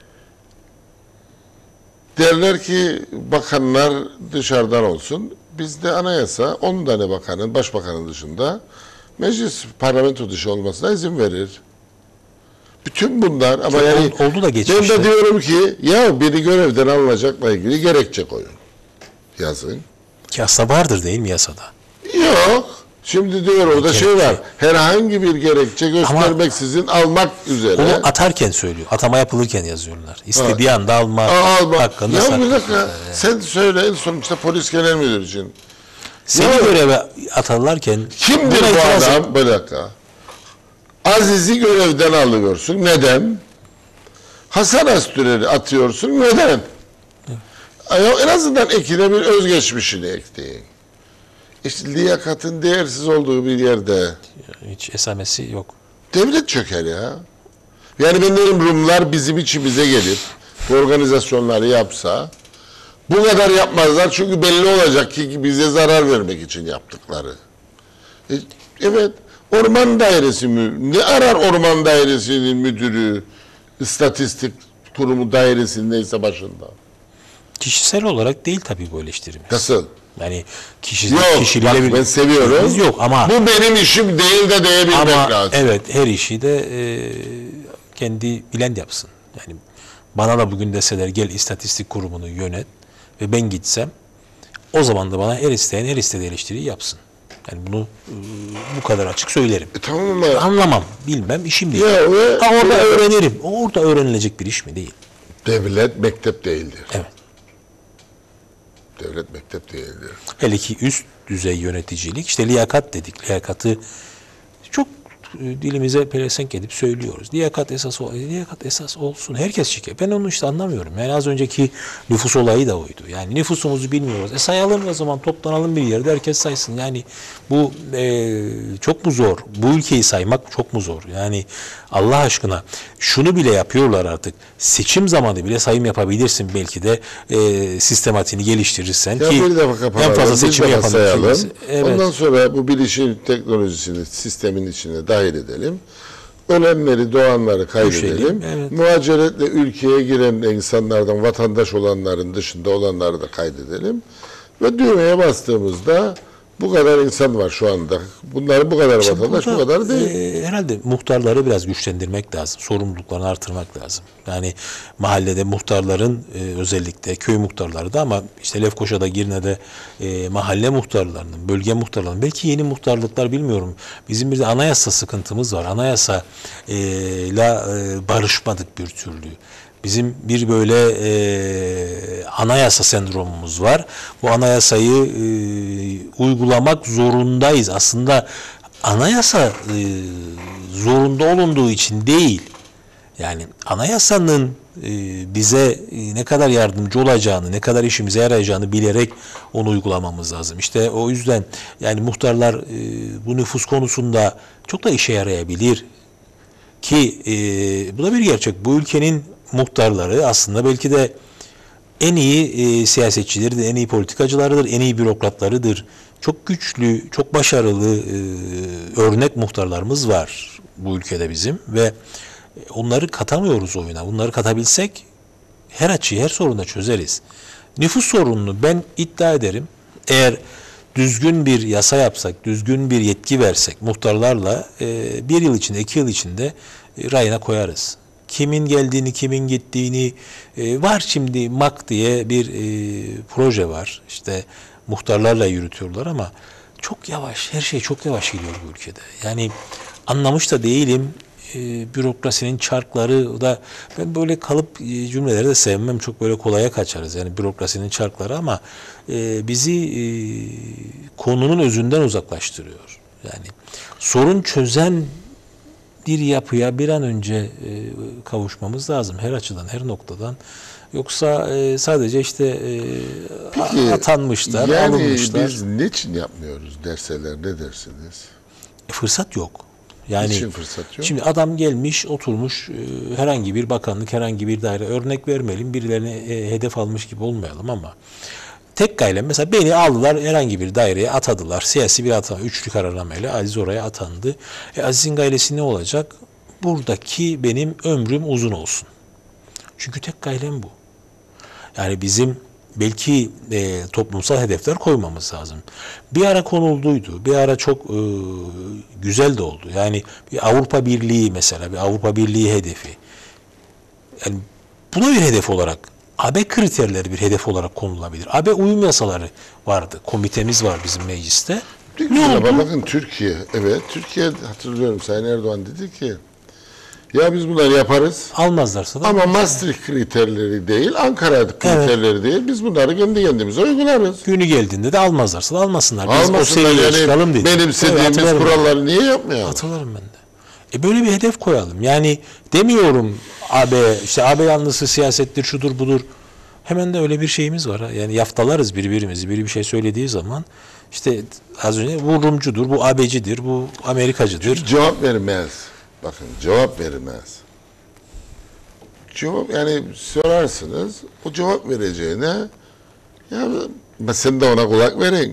Speaker 1: derler ki bakanlar dışarıdan olsun. Bizde anayasa on tane bakanın, başbakanın dışında meclis, parlamento dışı olmasına izin verir. Bütün bunlar ama
Speaker 2: Çok
Speaker 1: yani
Speaker 2: oldu da geçmişte.
Speaker 1: ben de diyorum ki ya biri görevden alınacakla ilgili gerekçe koyun. Yazın.
Speaker 2: Ki aslında vardır değil mi yasada?
Speaker 1: Yok. Şimdi diyor orada
Speaker 2: Gerekçe.
Speaker 1: şey var. Herhangi bir gerekçe göstermeksizin almak üzere.
Speaker 2: Onu atarken söylüyor. Atama yapılırken yazıyorlar. İstediği anda alma
Speaker 1: Alma.
Speaker 2: hakkında.
Speaker 1: Ya bir dakika. Yani. Sen söyle en sonuçta polis genel müdürü için.
Speaker 2: Seni ya, göreve atarlarken
Speaker 1: kimdir bu adam? Bir dakika. Aziz'i görevden alıyorsun. Neden? Hasan Astürer'i atıyorsun. Neden? Evet. En azından ekine bir özgeçmişini ekleyin. İşte liyakatın değersiz olduğu bir yerde
Speaker 2: hiç esamesi yok.
Speaker 1: Devlet çöker ya. Yani ben derim Rumlar bizim içimize gelip bu organizasyonları yapsa bu kadar yapmazlar çünkü belli olacak ki bize zarar vermek için yaptıkları. E, evet. Orman dairesi mi? Ne arar orman dairesinin müdürü, istatistik kurumu dairesinin neyse başında?
Speaker 2: Kişisel olarak değil tabii bu eleştirimiz.
Speaker 1: Nasıl?
Speaker 2: Yani kişi,
Speaker 1: Yok,
Speaker 2: kişiliğiyle
Speaker 1: bak
Speaker 2: bir
Speaker 1: ben seviyorum.
Speaker 2: yok ama
Speaker 1: bu benim işim değil de diyebilmek
Speaker 2: ama
Speaker 1: lazım.
Speaker 2: evet, her işi de e, kendi bilen yapsın. Yani bana da bugün deseler gel istatistik kurumunu yönet ve ben gitsem, o zaman da bana her isteyen her istediği eleştiriyi yapsın. Yani bunu e, bu kadar açık söylerim.
Speaker 1: E, tamam ama
Speaker 2: Anlamam, bilmem, işim değil.
Speaker 1: Ya, ve-
Speaker 2: ha, orada
Speaker 1: ya-
Speaker 2: öğrenirim. O orada öğrenilecek bir iş mi? Değil.
Speaker 1: devlet mektep değildir.
Speaker 2: Evet.
Speaker 1: Devlet mektep değildir.
Speaker 2: Hele ki üst düzey yöneticilik, işte liyakat dedik. Liyakatı çok e, dilimize pelesenk edip söylüyoruz. Liyakat esas ol, liyakat esas olsun. Herkes şikayet. Ben onu işte anlamıyorum. Yani az önceki nüfus olayı da oydu. Yani nüfusumuzu bilmiyoruz. E sayalım o zaman, toplanalım bir yerde, herkes saysın. Yani bu e, çok mu zor? Bu ülkeyi saymak çok mu zor? Yani Allah aşkına şunu bile yapıyorlar artık. Seçim zamanı bile sayım yapabilirsin belki de e, sistematiğini geliştirirsen
Speaker 1: Ya
Speaker 2: ki
Speaker 1: bir defa kapanalım,
Speaker 2: en fazla
Speaker 1: bir
Speaker 2: seçimi
Speaker 1: defa
Speaker 2: yapalım.
Speaker 1: sayalım.
Speaker 2: Evet.
Speaker 1: Ondan sonra bu bilişim teknolojisini sistemin içine dahil edelim. Ölenleri, doğanları kaydedelim.
Speaker 2: Düşelim, evet.
Speaker 1: Muhaceretle ülkeye giren insanlardan, vatandaş olanların dışında olanları da kaydedelim. Ve düğmeye bastığımızda bu kadar insan var şu anda. Bunların bu kadar
Speaker 2: Şimdi
Speaker 1: vatandaş, bu
Speaker 2: burada,
Speaker 1: kadar değil.
Speaker 2: e, herhalde muhtarları biraz güçlendirmek lazım. Sorumluluklarını artırmak lazım. Yani mahallede muhtarların e, özellikle köy muhtarları da, ama işte Lefkoşa'da, Girne'de e, mahalle muhtarlarının, bölge muhtarlarının, belki yeni muhtarlıklar bilmiyorum. Bizim bir de anayasa sıkıntımız var. Anayasa e, la e, barışmadık bir türlü. Bizim bir böyle e, anayasa sendromumuz var. Bu anayasayı e, uygulamak zorundayız. Aslında anayasa e, zorunda olunduğu için değil. Yani anayasanın e, bize e, ne kadar yardımcı olacağını, ne kadar işimize yarayacağını bilerek onu uygulamamız lazım. İşte o yüzden yani muhtarlar e, bu nüfus konusunda çok da işe yarayabilir. Ki e, bu da bir gerçek. Bu ülkenin muhtarları aslında belki de en iyi e, siyasetçileridir, en iyi politikacılarıdır, en iyi bürokratlarıdır. Çok güçlü, çok başarılı e, örnek muhtarlarımız var bu ülkede bizim ve onları katamıyoruz oyuna. Bunları katabilsek her açıyı, her sorunu da çözeriz. Nüfus sorununu ben iddia ederim. Eğer düzgün bir yasa yapsak, düzgün bir yetki versek muhtarlarla e, bir yıl içinde, iki yıl içinde e, rayına koyarız. Kimin geldiğini, kimin gittiğini e, var şimdi M A K diye bir e, proje var. İşte muhtarlarla yürütüyorlar ama çok yavaş, her şey çok yavaş gidiyor bu ülkede. Yani anlamış da değilim. E, bürokrasinin çarkları da, ben böyle kalıp e, cümleleri de sevmem, çok böyle kolaya kaçarız yani bürokrasinin çarkları, ama e, bizi e, konunun özünden uzaklaştırıyor. Yani sorun çözen bir yapıya bir an önce e, kavuşmamız lazım her açıdan, her noktadan. Yoksa e, sadece işte e,
Speaker 1: Peki,
Speaker 2: atanmışlar,
Speaker 1: yani
Speaker 2: alınmışlar.
Speaker 1: biz niçin yapmıyoruz derseler ne dersiniz?
Speaker 2: E, fırsat yok. Yani
Speaker 1: Niçin fırsat yok?
Speaker 2: şimdi adam gelmiş, oturmuş, e, herhangi bir bakanlık, herhangi bir daire, örnek vermeyelim, birilerine e, hedef almış gibi olmayalım ama tek gayle mesela beni aldılar, herhangi bir daireye atadılar. Siyasi bir atama, üçlü kararnameyle Aziz oraya atandı. E, Aziz'in gaylesi ne olacak? Buradaki benim ömrüm uzun olsun. Çünkü tek gaylem bu. Yani bizim belki e, toplumsal hedefler koymamız lazım. Bir ara konulduydu. Bir ara çok e, güzel de oldu. Yani bir Avrupa Birliği mesela, bir Avrupa Birliği hedefi. Yani buna bir hedef olarak, A B kriterleri bir hedef olarak konulabilir. A B uyum yasaları vardı. Komitemiz var bizim mecliste.
Speaker 1: Ne oldu? Bakın Türkiye, evet Türkiye, hatırlıyorum Sayın Erdoğan dedi ki ya biz bunları yaparız
Speaker 2: Almazlarsa da.
Speaker 1: ama Maastricht kriterleri değil, Ankara kriterleri evet. değil, biz bunları kendi kendimize uygularız.
Speaker 2: Günü geldiğinde de almazlarsa da almasınlar. Biz
Speaker 1: Almasınlar,
Speaker 2: o seviyeye
Speaker 1: yani
Speaker 2: çıkalım dedi.
Speaker 1: benimsediğimiz
Speaker 2: Evet,
Speaker 1: kuralları niye yapmayalım?
Speaker 2: Hatırlarım ben de. E böyle bir hedef koyalım. Yani demiyorum A B, işte A B yanlısı siyasettir, şudur budur. Hemen de öyle bir şeyimiz var. Yani yaftalarız birbirimizi. Biri bir şey söylediği zaman işte az önce bu Rumcudur, bu A B'cidir, bu Amerikacıdır.
Speaker 1: Çünkü cevap vermez. Bakın cevap vermez. Cevap, yani sorarsınız, o cevap vereceğine ya sen de ona kulak verin.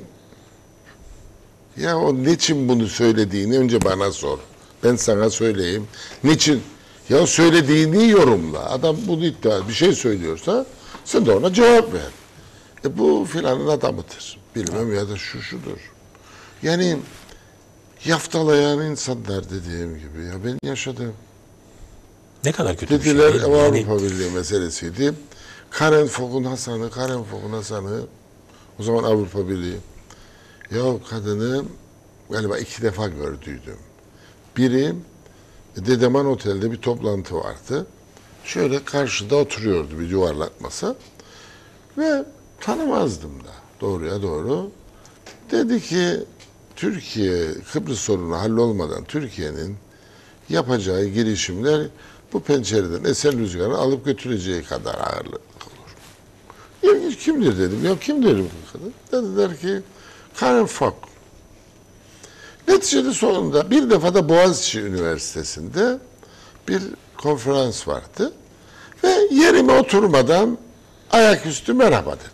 Speaker 1: Ya o niçin bunu söylediğini önce bana sor. Ben sana söyleyeyim. Niçin? Ya söylediğini yorumla. Adam bunu iddia bir şey söylüyorsa sen de ona cevap ver. E bu filanın adamıdır. bilmem ya da şu şudur. Yani yaftalayan insanlar dediğim gibi ya ben yaşadım.
Speaker 2: Ne kadar kötü
Speaker 1: Dediler
Speaker 2: bir şey.
Speaker 1: ama
Speaker 2: Yani,
Speaker 1: Avrupa Birliği meselesiydi. Karen Fogg'un Hasan'ı, Karen Fogg'un Hasan'ı o zaman Avrupa Birliği. Ya kadını galiba iki defa gördüydüm. Biri Dedeman Otel'de bir toplantı vardı. Şöyle karşıda oturuyordu bir yuvarlak masa. Ve tanımazdım da doğruya doğru. Dedi ki Türkiye Kıbrıs sorunu hallolmadan Türkiye'nin yapacağı girişimler bu pencereden esen rüzgarı alıp götüreceği kadar ağırlık olur. İlginç kimdir dedim. Ya kimdir bu kadın? Dediler ki Karen Fogg. Neticede sonunda bir defa da Boğaziçi Üniversitesi'nde bir konferans vardı. Ve yerime oturmadan ayaküstü merhaba dedim.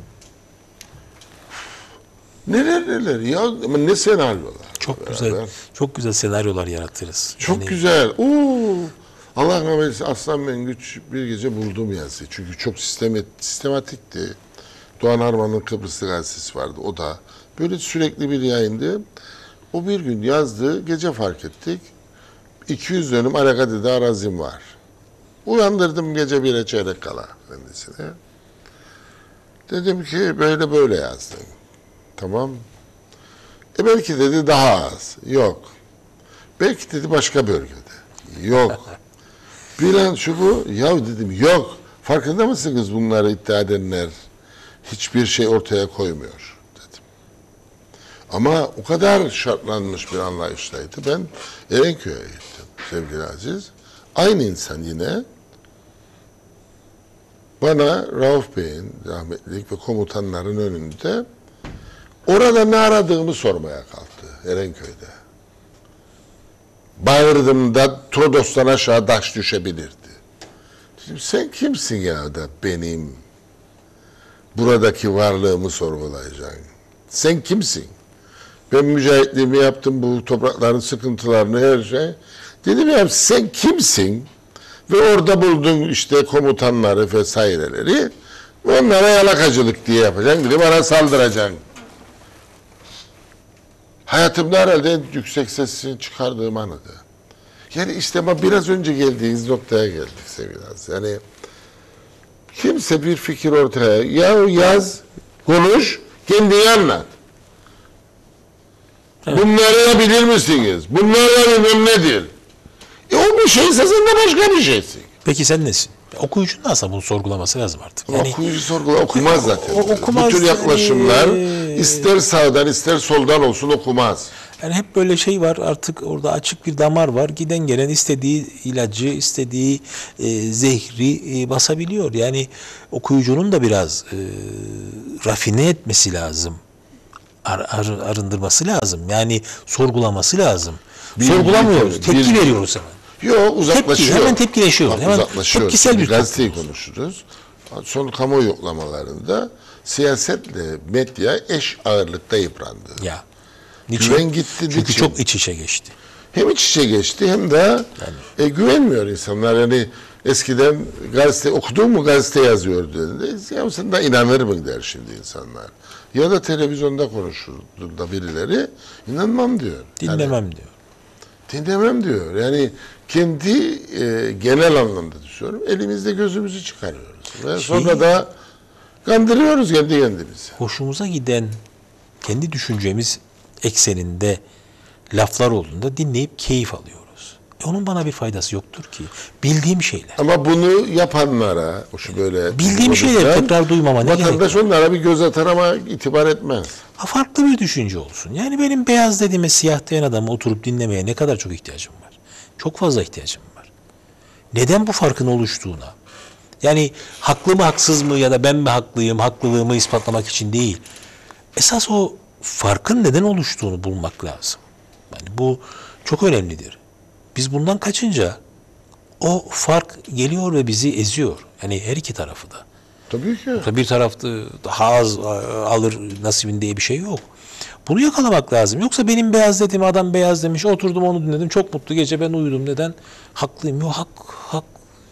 Speaker 1: Neler neler ya ama ne senaryolar.
Speaker 2: çok
Speaker 1: beraber.
Speaker 2: güzel çok güzel senaryolar yaratırız.
Speaker 1: Çok
Speaker 2: Yani
Speaker 1: güzel. Oo. Allah rahmet eylesin Aslan Mengüç bir gece buldum yazdı. Çünkü çok sistemet, sistematikti. Doğan Arman'ın Kıbrıslı gazetesi vardı. O da böyle sürekli bir yayındı. O bir gün yazdı. Gece fark ettik. iki yüz dönüm Alakade'de arazim var. Uyandırdım gece bire çeyrek kala kendisine. Dedim ki böyle böyle yazdım. Tamam. E belki dedi daha az. Yok. Belki dedi başka bölgede. Yok. Bilen şu bu. Ya dedim yok. Farkında mısınız bunları iddia edenler hiçbir şey ortaya koymuyor dedim. Ama o kadar şartlanmış bir anlayıştaydı. Ben Erenköy'e gittim sevgili Aziz. Aynı insan yine bana Rauf Bey'in rahmetlilik ve komutanların önünde orada ne aradığımı sormaya kalktı Erenköy'de. Bağırdım da Trodos'tan aşağı taş düşebilirdi. Dedim, sen kimsin ya da benim buradaki varlığımı sorgulayacaksın? Sen kimsin? Ben mücahitliğimi yaptım, bu toprakların sıkıntılarını, her şey. Dedim ya sen kimsin? Ve orada buldun işte komutanları vesaireleri. Onlara yalakacılık diye yapacaksın. Dedim bana saldıracaksın. Hayatımda herhalde en yüksek sesini çıkardığım anıydı. Yani işte ama biraz önce geldiğiniz noktaya geldik sevgili Aziz. Yani kimse bir fikir ortaya, ya yaz, konuş, kendini anlat. Evet. Bunları da bilir misiniz? Bunlar da bilmem nedir? E o bir şeyse sen de başka bir şeysin.
Speaker 2: peki sen nesin? Okuyucunun aslında bunu sorgulaması lazım artık.
Speaker 1: Yani,
Speaker 2: Yani,
Speaker 1: okuyucu sorgula okumaz zaten.
Speaker 2: O, okumaz.
Speaker 1: Bu tür yaklaşımlar
Speaker 2: Yani,
Speaker 1: ister sağdan ister soldan olsun okumaz.
Speaker 2: Yani hep böyle şey var artık orada açık bir damar var. Giden gelen istediği ilacı, istediği e, zehri e, basabiliyor. Yani okuyucunun da biraz e, rafine etmesi lazım. Ar, ar, arındırması lazım. Yani sorgulaması lazım.
Speaker 1: Bir,
Speaker 2: Sorgulamıyoruz.
Speaker 1: bir,
Speaker 2: tepki
Speaker 1: bir,
Speaker 2: veriyoruz hemen.
Speaker 1: Yok uzaklaşıyor.
Speaker 2: Tepki, hemen tepkileşiyor.
Speaker 1: Bak,
Speaker 2: hemen
Speaker 1: uzaklaşıyor.
Speaker 2: tepkisel
Speaker 1: Şimdi
Speaker 2: bir
Speaker 1: gazeteyi
Speaker 2: toplumuz.
Speaker 1: konuşuruz. Son kamuoyu yoklamalarında siyasetle medya eş ağırlıkta yıprandı.
Speaker 2: Ya.
Speaker 1: Güven gitti.
Speaker 2: Çünkü
Speaker 1: niçin?
Speaker 2: çok iç içe geçti.
Speaker 1: Hem iç içe geçti hem de yani. e, güvenmiyor insanlar. Yani eskiden gazete okudun mu gazete yazıyor dediğinde ya sen de inanır mı der şimdi insanlar. Ya da televizyonda konuşurdu birileri inanmam diyor.
Speaker 2: Dinlemem
Speaker 1: yani,
Speaker 2: diyor.
Speaker 1: Dinlemem diyor. Yani kendi e, genel anlamda düşünüyorum. Elimizde gözümüzü çıkarıyoruz. Ve
Speaker 2: Şey,
Speaker 1: sonra da kandırıyoruz kendi kendimizi.
Speaker 2: Hoşumuza giden kendi düşüncemiz ekseninde laflar olduğunda dinleyip keyif alıyoruz. E onun bana bir faydası yoktur ki. Bildiğim şeyler.
Speaker 1: Ama bunu yapanlara, şu böyle
Speaker 2: Bildiğim şeyleri tekrar duymama ne gerek
Speaker 1: vatandaş
Speaker 2: var?
Speaker 1: onlara bir göz atar ama itibar etmez.
Speaker 2: Ha, farklı bir düşünce olsun. Yani benim beyaz dediğime siyah diyen adamı oturup dinlemeye ne kadar çok ihtiyacım var. Çok fazla ihtiyacım var. Neden bu farkın oluştuğuna? Yani haklı mı haksız mı ya da ben mi haklıyım, haklılığımı ispatlamak için değil. Esas o farkın neden oluştuğunu bulmak lazım. Yani bu çok önemlidir. Biz bundan kaçınca o fark geliyor ve bizi eziyor. Yani her iki tarafı da.
Speaker 1: Tabii ki.
Speaker 2: Bir tarafta daha az alır nasibin diye bir şey yok. Bunu yakalamak lazım. Yoksa benim beyaz dediğim adam beyaz demiş. Oturdum onu dinledim. Çok mutlu gece ben uyudum. Neden? Haklıyım. Yok hak, hak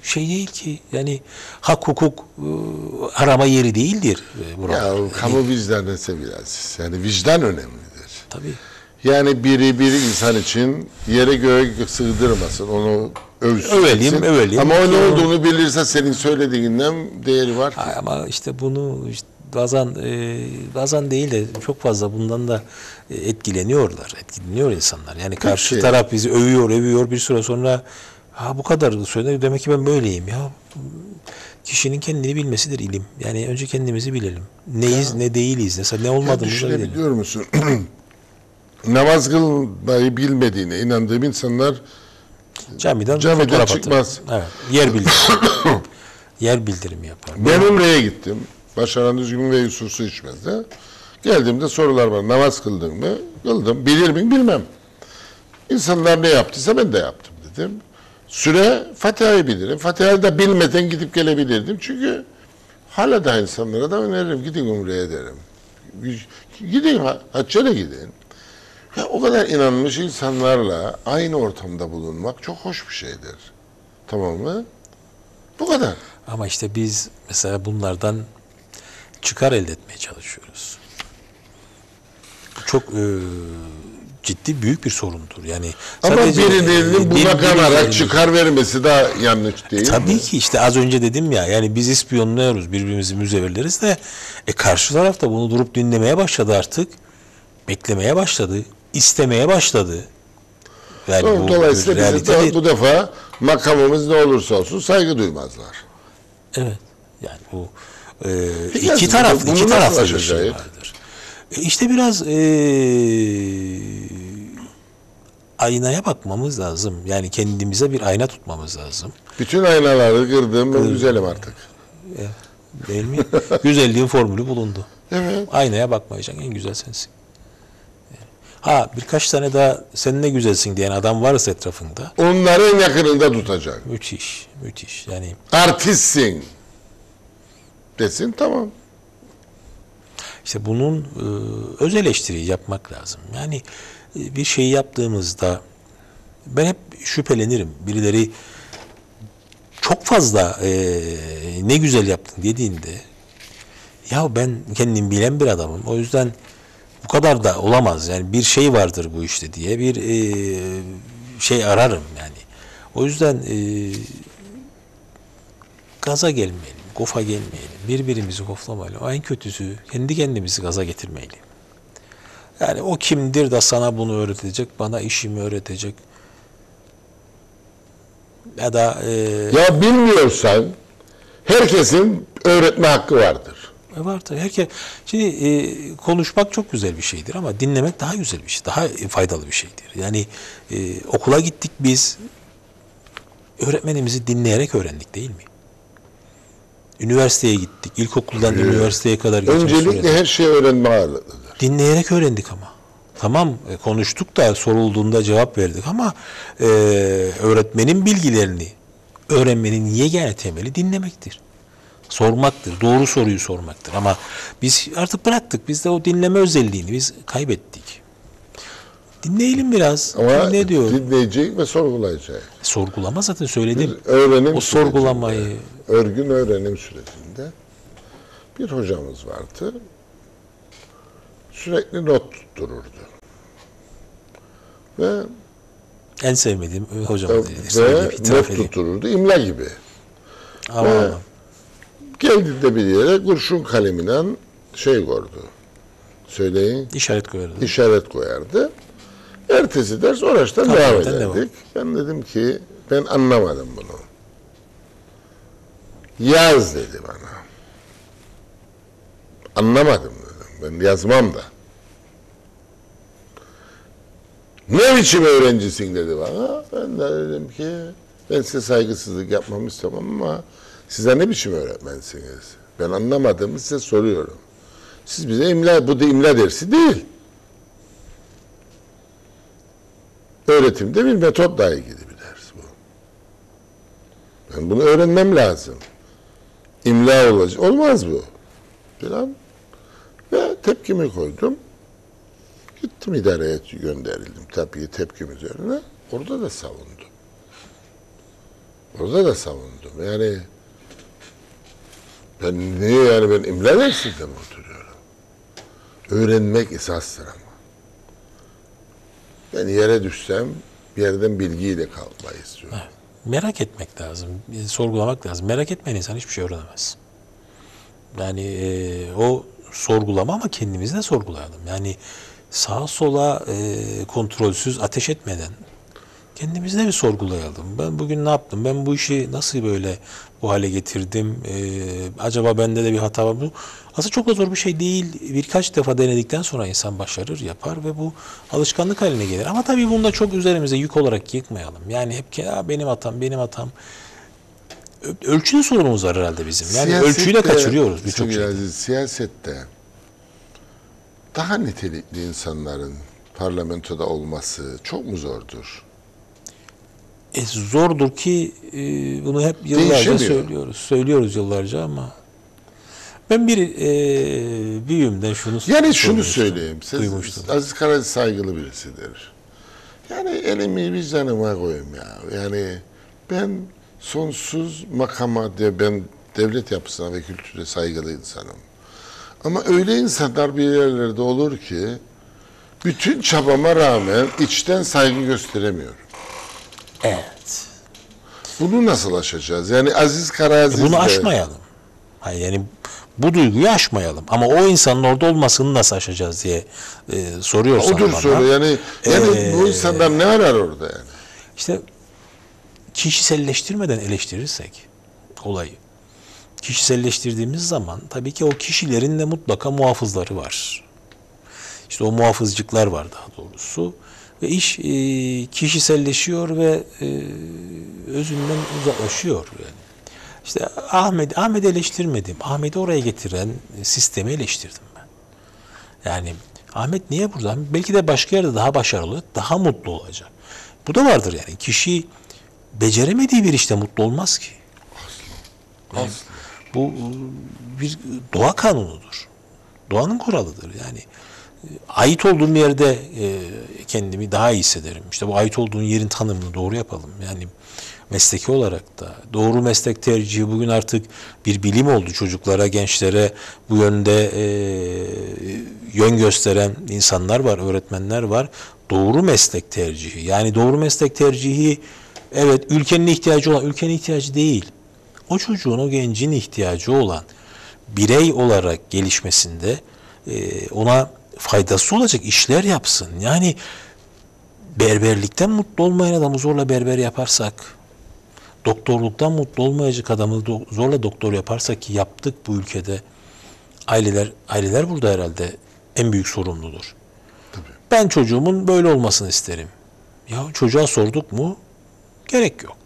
Speaker 2: şey değil ki. Yani hak hukuk e, arama yeri değildir e, burada.
Speaker 1: Ya
Speaker 2: Yani,
Speaker 1: kamu vicdanı biraz. Yani vicdan önemlidir.
Speaker 2: tabii.
Speaker 1: Yani biri bir insan için yere göğe sığdırmasın. Onu övsün.
Speaker 2: Övelim,
Speaker 1: etsin.
Speaker 2: övelim.
Speaker 1: Ama o ne
Speaker 2: Ki o-
Speaker 1: olduğunu bilirse senin söylediğinden değeri var ki.
Speaker 2: Ha, ama işte bunu işte bazen e, bazen değil de çok fazla bundan da e, etkileniyorlar. Etkileniyor insanlar. Yani karşı
Speaker 1: Peki.
Speaker 2: taraf bizi övüyor, övüyor bir süre sonra ha bu kadar söyledi demek ki ben böyleyim ya. Kişinin kendini bilmesidir ilim. Yani önce kendimizi bilelim. Neyiz, ne değiliz. Mesela ne
Speaker 1: Ya
Speaker 2: olmadığımızı bilelim.
Speaker 1: düşünebiliyor musun? Namaz kılmayı bilmediğine inandığım insanlar
Speaker 2: Camiden,
Speaker 1: camiden
Speaker 2: fotoğraf atar.
Speaker 1: çıkmaz.
Speaker 2: Evet. Yer bildirimi. Yer bildirimi yapar.
Speaker 1: Ben Umre'ye gittim. Başaran düzgün ve Yusuf su içmezdi. Geldiğimde sorular var. Namaz kıldın mı? Kıldım. Bilir miyim? Bilmem. İnsanlar ne yaptıysa ben de yaptım dedim. Süre Fatiha'yı bilirim. Fatiha'yı da bilmeden gidip gelebilirdim. Çünkü hala da insanlara da öneririm. Gidin Umre'ye derim. Gidin, hacca da gidin. Ya o kadar inanmış insanlarla aynı ortamda bulunmak çok hoş bir şeydir. Tamam mı? Bu kadar.
Speaker 2: Ama işte biz mesela bunlardan çıkar elde etmeye çalışıyoruz. Bu çok e, ciddi büyük bir sorundur. Yani
Speaker 1: Ama
Speaker 2: sadece,
Speaker 1: birilerinin
Speaker 2: e,
Speaker 1: buna
Speaker 2: bir-
Speaker 1: kanarak
Speaker 2: birilerinin-
Speaker 1: çıkar vermesi daha yanlış değil
Speaker 2: Tabii
Speaker 1: mi?
Speaker 2: ki işte az önce dedim ya yani biz ispiyonluyoruz, birbirimizi müzevirleriz de e, karşı taraf da bunu durup dinlemeye başladı artık. Beklemeye başladı, istemeye başladı. Yani
Speaker 1: Doğru,
Speaker 2: bu
Speaker 1: dolayısıyla
Speaker 2: bir
Speaker 1: bize de
Speaker 2: realitedir.
Speaker 1: bu defa makamımız ne olursa olsun saygı duymazlar.
Speaker 2: Evet. Yani bu e,
Speaker 1: Peki
Speaker 2: iki
Speaker 1: aslında
Speaker 2: taraflı,
Speaker 1: bunu
Speaker 2: iki
Speaker 1: nasıl
Speaker 2: taraflı bir şey
Speaker 1: aşacağız?
Speaker 2: vardır. E, işte biraz e, aynaya bakmamız lazım. Yani kendimize bir ayna tutmamız lazım.
Speaker 1: Bütün aynaları kırdım, ben güzelim artık.
Speaker 2: Değil mi? Güzelliğin formülü bulundu.
Speaker 1: Evet.
Speaker 2: Aynaya bakmayacaksın. En güzel sensin. Ha birkaç tane daha sen ne güzelsin diyen adam varsa etrafında.
Speaker 1: Onları en yakınında tutacak.
Speaker 2: Müthiş. Müthiş. Yani
Speaker 1: Artistsin desin, tamam.
Speaker 2: İşte bunun e, öz eleştiriyi yapmak lazım. Yani e, bir şeyi yaptığımızda ben hep şüphelenirim. Birileri çok fazla e, ne güzel yaptın dediğinde ya ben kendim bilen bir adamım. O yüzden bu kadar da olamaz. Yani bir şey vardır bu işte diye bir e, şey ararım yani. O yüzden e, gaza gelmeyelim, gofa gelmeyelim, birbirimizi goflamayalım. En kötüsü kendi kendimizi gaza getirmeyelim. Yani o kimdir de sana bunu öğretecek, bana işimi öğretecek. Ya da e,
Speaker 1: Ya bilmiyorsan herkesin öğretme hakkı vardır.
Speaker 2: vardır. Herkes, şimdi e, konuşmak çok güzel bir şeydir ama dinlemek daha güzel bir şey, daha faydalı bir şeydir. Yani e, okula gittik biz, öğretmenimizi dinleyerek öğrendik değil mi? Üniversiteye gittik. İlkokuldan
Speaker 1: Ee,
Speaker 2: üniversiteye kadar geçen
Speaker 1: Öncelikle
Speaker 2: sürede.
Speaker 1: her şeyi öğrenme ağırlıklıdır.
Speaker 2: Dinleyerek öğrendik ama. Tamam e, konuştuk da sorulduğunda cevap verdik ama e, öğretmenin bilgilerini öğrenmenin yegane temeli dinlemektir. Sormaktır. Doğru soruyu sormaktır. Ama biz artık bıraktık. Biz de o dinleme özelliğini biz kaybettik. Dinleyelim biraz.
Speaker 1: Ama
Speaker 2: ne diyor?
Speaker 1: dinleyecek ve sorgulayacak.
Speaker 2: Sorgulama zaten söyledim.
Speaker 1: Bir öğrenim
Speaker 2: O sorgulamayı
Speaker 1: sürecinde, örgün öğrenim sürecinde bir hocamız vardı. Sürekli not tuttururdu. Ve
Speaker 2: en sevmediğim hocam
Speaker 1: ve
Speaker 2: söyleyeyim, itiraf
Speaker 1: not
Speaker 2: edeyim.
Speaker 1: tuttururdu. İmla gibi.
Speaker 2: Ama
Speaker 1: Ve
Speaker 2: ama.
Speaker 1: geldiğinde bir yere kurşun kaleminden şey koydu. Söyleyin.
Speaker 2: işaret koyardı.
Speaker 1: işaret koyardı. Ertesi ders oraçtan
Speaker 2: Tabii,
Speaker 1: devam
Speaker 2: oradan
Speaker 1: ederdik.
Speaker 2: devam.
Speaker 1: Ben dedim ki ben anlamadım bunu. Yaz dedi bana. Anlamadım dedim. Ben yazmam da. Ne biçim öğrencisin dedi bana. Ben de dedim ki ben size saygısızlık yapmamı istemem ama size ne biçim öğretmensiniz? Ben anlamadığımı size soruyorum. Siz bize imla, bu da imla dersi değil. Öğretimde bir metot dahi gibi bir ders bu. Ben bunu öğrenmem lazım. İmla olacak. Olmaz bu. Falan. Ve tepkimi koydum. Gittim idareye gönderildim. Tabii tepkim üzerine. Orada da savundum. Orada da savundum. Yani ben niye yani ben imla dersinde mi oturuyorum? Öğrenmek esastır ama. Ben yere düşsem bir yerden bilgiyle kalmayı istiyorum.
Speaker 2: Evet. Merak etmek lazım, sorgulamak lazım. Merak etmeyen insan hiçbir şey öğrenemez. Yani e, o sorgulama ama kendimizi de sorgulayalım. Yani sağa sola e, kontrolsüz ateş etmeden kendimizi de bir sorgulayalım. Ben bugün ne yaptım? Ben bu işi nasıl böyle bu hale getirdim? Ee, acaba bende de bir hata var mı? Aslında çok da zor bir şey değil. Birkaç defa denedikten sonra insan başarır, yapar ve bu alışkanlık haline gelir. Ama tabii bunu da çok üzerimize yük olarak yıkmayalım. Yani hep ki benim hatam, benim hatam. Ölçüde sorunumuz var herhalde bizim. Yani
Speaker 1: Siyasette,
Speaker 2: ölçüyü de kaçırıyoruz birçok şeyde.
Speaker 1: Aziz, siyasette daha nitelikli insanların parlamentoda olması çok mu zordur?
Speaker 2: E, zordur ki e, bunu hep yıllarca söylüyoruz. Söylüyoruz yıllarca ama ben bir e, büyüğümden şunu
Speaker 1: Yani şunu söyleyeyim. Siz, Aziz Karaca saygılı birisidir. Yani elimi vicdanıma koyayım ya. Yani ben sonsuz makama diye ben devlet yapısına ve kültüre saygılı insanım. Ama öyle insanlar bir yerlerde olur ki bütün çabama rağmen içten saygı gösteremiyorum.
Speaker 2: Evet.
Speaker 1: Bunu nasıl aşacağız? Yani Aziz Karaca
Speaker 2: e bunu aşmayalım. Hayır yani bu duyguyu aşmayalım. Ama o insanın orada olmasını nasıl aşacağız diye e, soruyorsan
Speaker 1: Odur
Speaker 2: bana.
Speaker 1: soru. Yani, yani
Speaker 2: e,
Speaker 1: bu insanlar ne arar orada yani?
Speaker 2: İşte kişiselleştirmeden eleştirirsek olayı. Kişiselleştirdiğimiz zaman tabii ki o kişilerin de mutlaka muhafızları var. İşte o muhafızcıklar var daha doğrusu. Ve iş e, kişiselleşiyor ve e, özünden uzaklaşıyor yani. İşte Ahmet Ahmet'i eleştirmedim. Ahmet'i oraya getiren sistemi eleştirdim ben. Yani Ahmet niye burada? Belki de başka yerde daha başarılı, daha mutlu olacak. Bu da vardır yani. Kişi beceremediği bir işte mutlu olmaz ki.
Speaker 1: Asla.
Speaker 2: Yani bu bir doğa kanunudur. Doğanın kuralıdır. Yani ait olduğum yerde e, kendimi daha iyi hissederim. İşte bu ait olduğun yerin tanımını doğru yapalım. Yani mesleki olarak da doğru meslek tercihi bugün artık bir bilim oldu. Çocuklara, gençlere bu yönde e, yön gösteren insanlar var, öğretmenler var. Doğru meslek tercihi. Yani doğru meslek tercihi evet ülkenin ihtiyacı olan, ülkenin ihtiyacı değil. O çocuğun, o gencin ihtiyacı olan birey olarak gelişmesinde e, ona faydası olacak işler yapsın. Yani berberlikten mutlu olmayan adamı zorla berber yaparsak, doktorluktan mutlu olmayacak adamı do- zorla doktor yaparsak ki yaptık bu ülkede. Aileler aileler burada herhalde en büyük sorumludur.
Speaker 1: Tabii.
Speaker 2: Ben çocuğumun böyle olmasını isterim. Ya çocuğa sorduk mu? Gerek yok.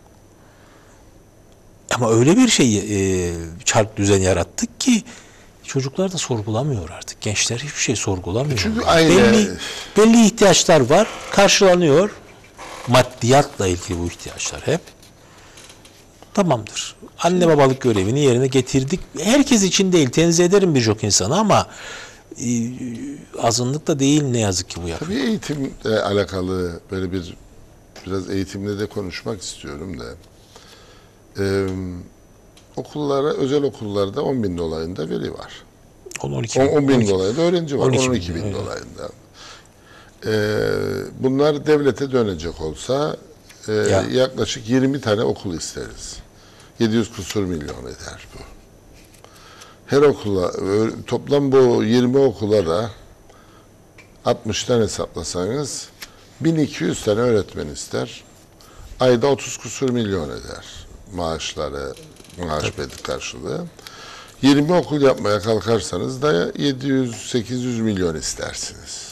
Speaker 2: Ama öyle bir şey e, çark düzen yarattık ki çocuklar da sorgulamıyor artık. Gençler hiçbir şey sorgulamıyor.
Speaker 1: Çünkü aile...
Speaker 2: Belli, belli ihtiyaçlar var. Karşılanıyor. Maddiyatla ilgili bu ihtiyaçlar hep. Tamamdır. Anne babalık görevini yerine getirdik. Herkes için değil. Tenzih ederim birçok insanı ama e, azınlık da değil ne yazık ki bu yapıyor.
Speaker 1: Tabii eğitimle alakalı böyle bir biraz eğitimle de konuşmak istiyorum da. Ee, okullara, özel okullarda on bin dolayında veri var.
Speaker 2: on on iki bin,
Speaker 1: on bin dolayında öğrenci var.
Speaker 2: on iki
Speaker 1: on iki bin
Speaker 2: evet.
Speaker 1: dolayında. Ee, bunlar devlete dönecek olsa e,
Speaker 2: Ya.
Speaker 1: yaklaşık yirmi tane okul isteriz. yedi yüz kusur milyon eder bu. Her okula, toplam bu yirmi okula da altmıştan hesaplasanız bin iki yüz tane öğretmen ister. Ayda otuz kusur milyon eder maaşları, maaş bedeli karşılığı. yirmi okul yapmaya kalkarsanız da yedi yüz sekiz yüz milyon istersiniz.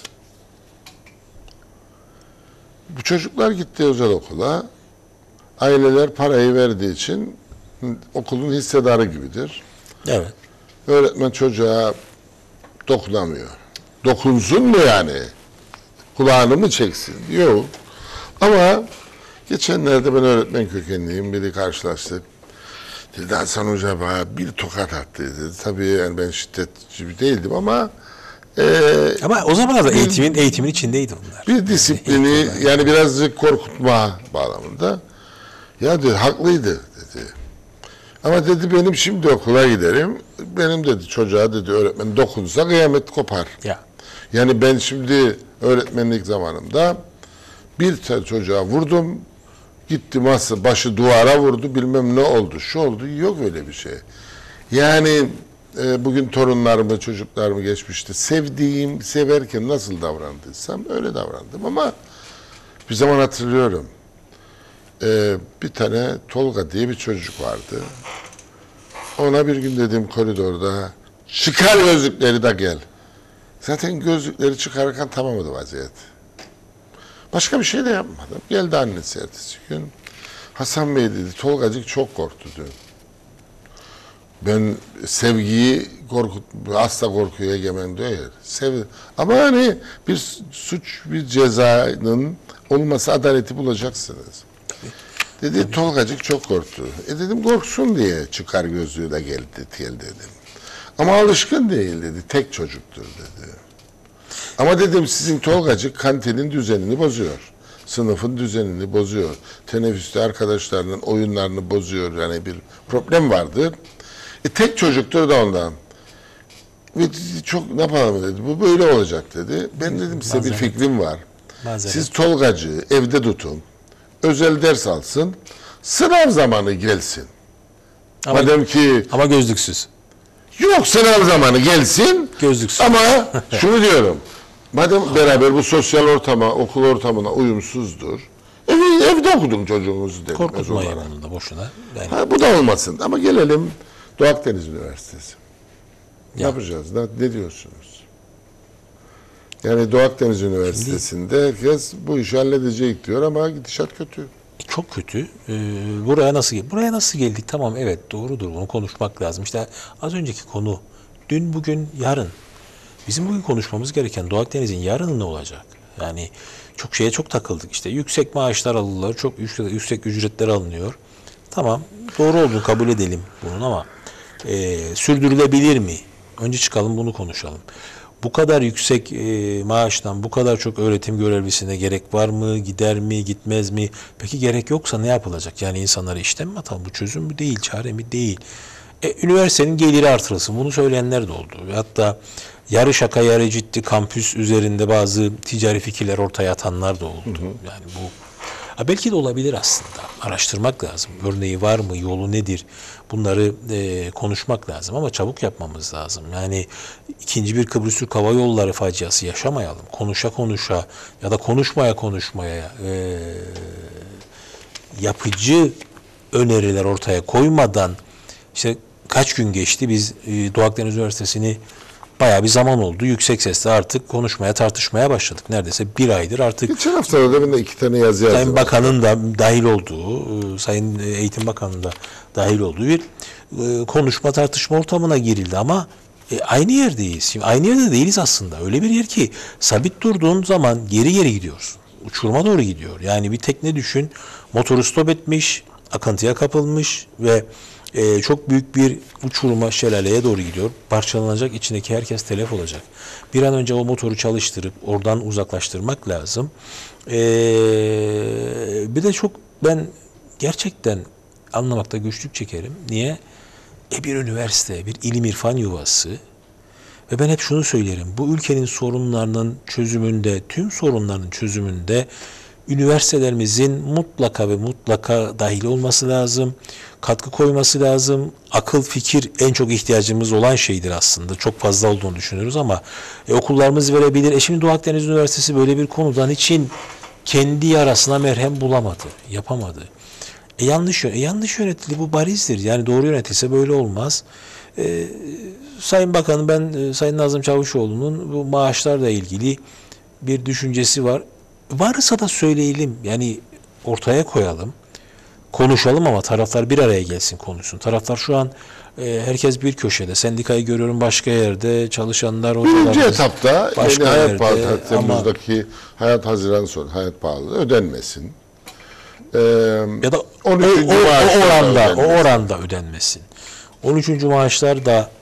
Speaker 1: Bu çocuklar gitti özel okula. Aileler parayı verdiği için okulun hissedarı gibidir.
Speaker 2: Evet.
Speaker 1: Öğretmen çocuğa dokunamıyor. Dokunsun mu yani? Kulağını mı çeksin? Yok. Ama geçenlerde ben öğretmen kökenliyim. Biri karşılaştık. Dedi Hasan Hoca bana bir tokat attı dedi. Tabii yani ben şiddetçi değildim ama e,
Speaker 2: ama o zaman da eğitimin eğitimin içindeydi bunlar.
Speaker 1: Bir disiplini yani, yani birazcık korkutma bağlamında. Ya dedi haklıydı dedi. Ama dedi benim şimdi okula giderim. Benim dedi çocuğa dedi öğretmen dokunsa kıyamet kopar.
Speaker 2: Ya.
Speaker 1: Yani ben şimdi öğretmenlik zamanımda bir tane çocuğa vurdum. Gitti masa başı duvara vurdu bilmem ne oldu şu oldu yok öyle bir şey. Yani e, bugün torunlarımı çocuklarımı geçmişti sevdiğim severken nasıl davrandıysam öyle davrandım ama bir zaman hatırlıyorum e, bir tane Tolga diye bir çocuk vardı. Ona bir gün dedim koridorda çıkar gözlükleri de gel. Zaten gözlükleri çıkarırken tamamıydı vaziyet. Başka bir şey de yapmadım. Geldi annesi ertesi gün. Hasan Bey dedi, Tolgacık çok korktu dün. Ben sevgiyi korkut, asla korkuya egemen değil. Sev Ama hani bir suç, bir cezanın olması adaleti bulacaksınız. Tabii. Dedi, Tabii. Tolgacık çok korktu. E dedim, korksun diye çıkar gözlüğü de geldi, gel dedim. Ama alışkın değil dedi, tek çocuktur dedi. Ama dedim sizin Tolgacık kantinin düzenini bozuyor. Sınıfın düzenini bozuyor. Teneffüste arkadaşlarının oyunlarını bozuyor. Yani bir problem vardır. E tek çocuktur da ondan. Ve çok ne yapalım dedi. Bu böyle olacak dedi. Ben dedim size Mazeret. bir fikrim var. Mazeret. Siz Tolgacığı evde tutun. Özel ders alsın. Sınav zamanı gelsin.
Speaker 2: Ama,
Speaker 1: Madem ki
Speaker 2: ama gözlüksüz.
Speaker 1: Yok sınav zamanı gelsin.
Speaker 2: Gözlüksüz.
Speaker 1: Ama şunu diyorum. Madem beraber bu sosyal ortama, okul ortamına uyumsuzdur. Ev, evde okudum çocuğunuzu dedim.
Speaker 2: Korkutmayın onu da boşuna. Yani.
Speaker 1: Ha, bu da olmasın. Ama gelelim Doğu Akdeniz Üniversitesi. Ne ya. yapacağız? Ne, ne diyorsunuz? Yani Doğu Akdeniz Üniversitesi'nde herkes bu işi halledecek diyor ama gidişat kötü.
Speaker 2: Çok kötü. Ee, buraya nasıl geldik? Buraya nasıl geldik? Tamam evet doğrudur. Bunu konuşmak lazım. İşte az önceki konu dün, bugün, yarın. Bizim bugün konuşmamız gereken Doğu Akdeniz'in yarını ne olacak? Yani çok şeye çok takıldık. İşte yüksek maaşlar alınıyor, çok yüksek, yüksek ücretler alınıyor. Tamam, doğru olduğunu kabul edelim bunun ama e, sürdürülebilir mi? Önce çıkalım bunu konuşalım. Bu kadar yüksek e, maaştan, bu kadar çok öğretim görevlisine gerek var mı? Gider mi, gitmez mi? Peki gerek yoksa ne yapılacak? Yani insanları işten mi atalım? Bu çözüm mü değil, çare mi değil? E, üniversitenin geliri artırılsın. Bunu söyleyenler de oldu. Hatta yarı şaka yarı ciddi kampüs üzerinde bazı ticari fikirler ortaya atanlar da oldu. Hı hı. Yani bu ha belki de olabilir aslında. Araştırmak lazım. Örneği var mı? Yolu nedir? Bunları e, konuşmak lazım ama çabuk yapmamız lazım. Yani ikinci bir Kıbrıs Türk Hava Yolları faciası yaşamayalım. Konuşa konuşa ya da konuşmaya konuşmaya e, yapıcı öneriler ortaya koymadan işte kaç gün geçti biz e, Doğu Akdeniz Üniversitesi'ni bayağı bir zaman oldu. Yüksek sesle artık konuşmaya, tartışmaya başladık. Neredeyse bir aydır artık.
Speaker 1: Geçen hafta da ben de iki tane yazı yazdım.
Speaker 2: Sayın Bakan'ın da dahil olduğu, Sayın Eğitim Bakanı'nın da dahil olduğu bir konuşma, tartışma ortamına girildi ama e, aynı yerdeyiz. Şimdi aynı yerde değiliz aslında. Öyle bir yer ki sabit durduğun zaman geri geri gidiyorsun. Uçuruma doğru gidiyor. Yani bir tekne düşün, motoru stop etmiş, akıntıya kapılmış ve Ee, çok büyük bir uçuruma, şelaleye doğru gidiyor. Parçalanacak, içindeki herkes telef olacak. Bir an önce o motoru çalıştırıp oradan uzaklaştırmak lazım. Ee, bir de çok ben gerçekten anlamakta güçlük çekerim. Niye? E bir üniversite, bir ilim irfan yuvası ve ben hep şunu söylerim. Bu ülkenin sorunlarının çözümünde, tüm sorunların çözümünde üniversitelerimizin mutlaka ve mutlaka dahil olması lazım. Katkı koyması lazım. Akıl, fikir en çok ihtiyacımız olan şeydir aslında. Çok fazla olduğunu düşünüyoruz ama e, okullarımız verebilir. E şimdi Doğu Akdeniz Üniversitesi böyle bir konudan için kendi yarasına merhem bulamadı, yapamadı. E yanlış, e, yanlış yönetildi, bu barizdir. Yani doğru yönetilse böyle olmaz. E, Sayın Bakanım, ben e, Sayın Nazım Çavuşoğlu'nun bu maaşlarla ilgili bir düşüncesi var. Varsa da söyleyelim, yani ortaya koyalım, konuşalım ama taraflar bir araya gelsin, konuşsun. Taraflar şu an e, herkes bir köşede. Sendikayı görüyorum başka yerde, çalışanlar hocalar.
Speaker 1: Birinci etapta yani hayat pahalı, Temmuz'daki hayat Haziran sonu hayat pahalılığı ödenmesin. Ee,
Speaker 2: ya da on üçüncü o, o, o oranda, o oranda ödenmesin. on üçüncü maaşlar da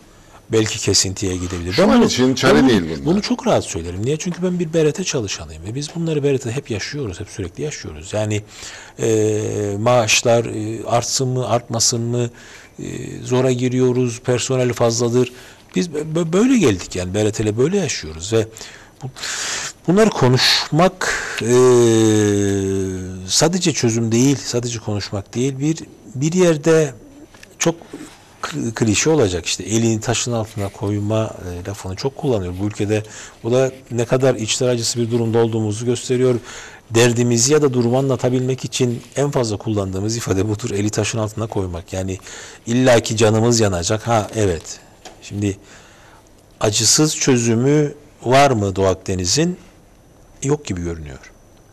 Speaker 2: belki kesintiye gidebilir.
Speaker 1: Şu
Speaker 2: Ben
Speaker 1: an
Speaker 2: bunu-
Speaker 1: için çare
Speaker 2: ben bunu-
Speaker 1: değil bunlar.
Speaker 2: Bunu çok rahat söylerim. Niye? Çünkü ben bir B R T çalışanıyım ve biz bunları B R T'de hep yaşıyoruz, hep sürekli yaşıyoruz. Yani e, maaşlar e, artsın mı, artmasın mı, e, zora giriyoruz, personeli fazladır. Biz bö- böyle geldik yani B R T'yle böyle yaşıyoruz ve bu, bunları konuşmak e, sadece çözüm değil, sadece konuşmak değil. Bir bir yerde çok klişe olacak işte elini taşın altına koyma e, lafını çok kullanıyor bu ülkede. O da ne kadar içler acısı bir durumda olduğumuzu gösteriyor. Derdimizi ya da durumu anlatabilmek için en fazla kullandığımız ifade budur. Eli taşın altına koymak. Yani illaki canımız yanacak. Ha evet. Şimdi acısız çözümü var mı Doğu Akdeniz'in? Yok gibi görünüyor.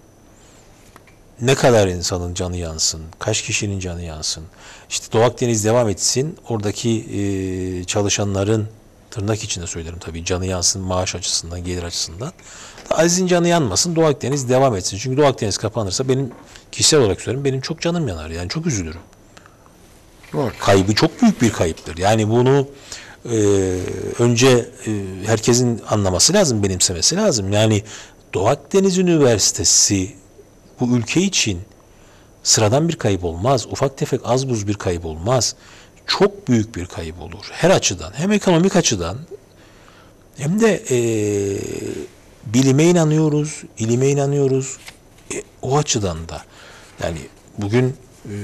Speaker 2: Ne kadar insanın canı yansın, kaç kişinin canı yansın. İşte Doğu Akdeniz devam etsin, oradaki e, çalışanların, tırnak içinde söylerim tabii, canı yansın maaş açısından, gelir açısından. Aziz'in canı yanmasın, Doğu Akdeniz devam etsin. Çünkü Doğu Akdeniz kapanırsa benim kişisel olarak söylüyorum, benim çok canım yanar. Yani çok üzülürüm.
Speaker 1: Bak.
Speaker 2: Kaybı çok büyük bir kayıptır. Yani bunu e, önce e, herkesin anlaması lazım, benimsemesi lazım. Yani Doğu Akdeniz Üniversitesi bu ülke için sıradan bir kayıp olmaz. Ufak tefek az buz bir kayıp olmaz. Çok büyük bir kayıp olur. Her açıdan. Hem ekonomik açıdan hem de e, bilime inanıyoruz, ilime inanıyoruz. E, o açıdan da. Yani bugün e,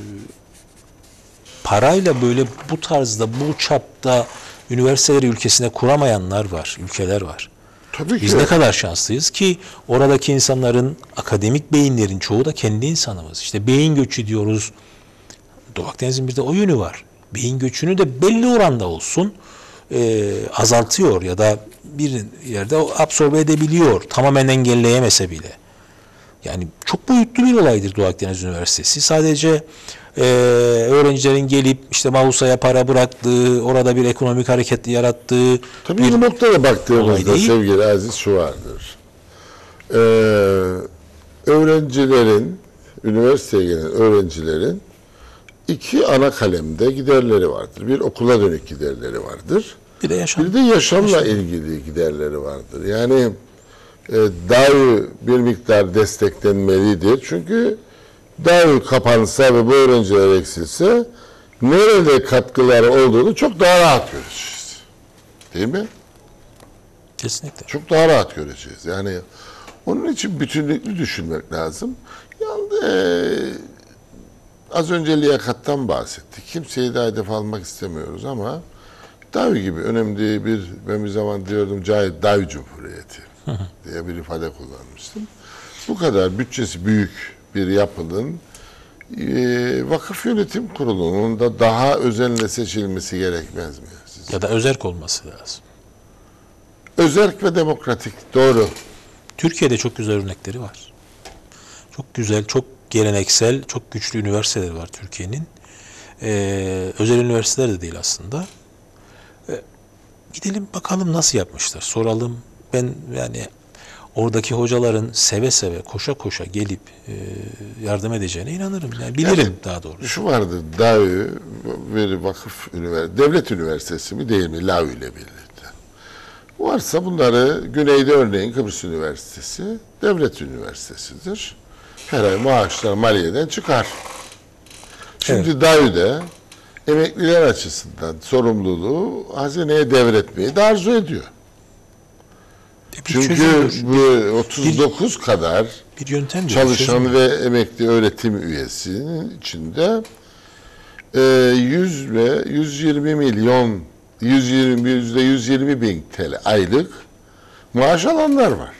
Speaker 2: parayla böyle bu tarzda, bu çapta üniversiteleri ülkesine kuramayanlar var, ülkeler var.
Speaker 1: Tabii ki.
Speaker 2: Biz ne kadar şanslıyız ki oradaki insanların, akademik beyinlerin çoğu da kendi insanımız. İşte beyin göçü diyoruz. Doğu Akdeniz'in bir de o yönü var. Beyin göçünü de belli oranda olsun e, azaltıyor ya da bir yerde absorbe edebiliyor. Tamamen engelleyemese bile. Yani çok boyutlu bir olaydır Doğu Akdeniz Üniversitesi. Sadece e, öğrencilerin gelip işte Mausa'ya para bıraktığı, orada bir ekonomik hareket yarattığı
Speaker 1: Tabii
Speaker 2: bir
Speaker 1: bu noktada
Speaker 2: olay
Speaker 1: baktığımızda
Speaker 2: değil.
Speaker 1: sevgili Aziz şu vardır. Ee, öğrencilerin, üniversiteye gelen öğrencilerin iki ana kalemde giderleri vardır. Bir okula dönük giderleri vardır.
Speaker 2: bir de yaşam.
Speaker 1: Bir de yaşamla ilgili giderleri vardır. Yani e, dahi bir miktar desteklenmelidir. Çünkü dahi kapansa ve bu öğrenciler eksilse nerede katkıları olduğunu çok daha rahat göreceğiz. Değil mi?
Speaker 2: Kesinlikle.
Speaker 1: Çok daha rahat göreceğiz. Yani onun için bütünlüklü düşünmek lazım. Yani e, az önce liyakattan bahsettik. Kimseyi de hedef almak istemiyoruz ama Davi gibi önemli bir, ben bir zaman diyordum Cahit Davi Cumhuriyeti diye bir ifade kullanmıştım. Bu kadar bütçesi büyük bir yapının e, vakıf yönetim kurulunun da daha özenle seçilmesi gerekmez mi? Siz?
Speaker 2: Ya da özerk olması lazım.
Speaker 1: Özerk ve demokratik, doğru.
Speaker 2: Türkiye'de çok güzel örnekleri var. Çok güzel, çok geleneksel, çok güçlü üniversiteleri var Türkiye'nin. Ee, özel üniversiteler de değil aslında. Ee, gidelim bakalım nasıl yapmışlar, soralım. Ben yani oradaki hocaların seve seve, koşa koşa gelip e, yardım edeceğine inanırım. Yani bilirim
Speaker 1: Yani,
Speaker 2: daha doğrusu.
Speaker 1: Şu vardı, Davi bir vakıf üniversitesi, devlet üniversitesi mi değil mi? Lavi ile birlikte. Varsa bunları güneyde örneğin Kıbrıs Üniversitesi devlet üniversitesidir. Her ay maaşlar maliyeden çıkar. Şimdi
Speaker 2: Evet.
Speaker 1: Davi'de emekliler açısından sorumluluğu hazineye devretmeyi de arzu ediyor.
Speaker 2: E, bir
Speaker 1: Çünkü
Speaker 2: çözümdür.
Speaker 1: bu otuz dokuz kadar
Speaker 2: bir yöntem
Speaker 1: çalışan ve emekli öğretim üyesinin içinde e, yüz ve yüz yirmi milyon, yüz yirmi yüzde yüz yirmi bin T L aylık maaş alanlar var.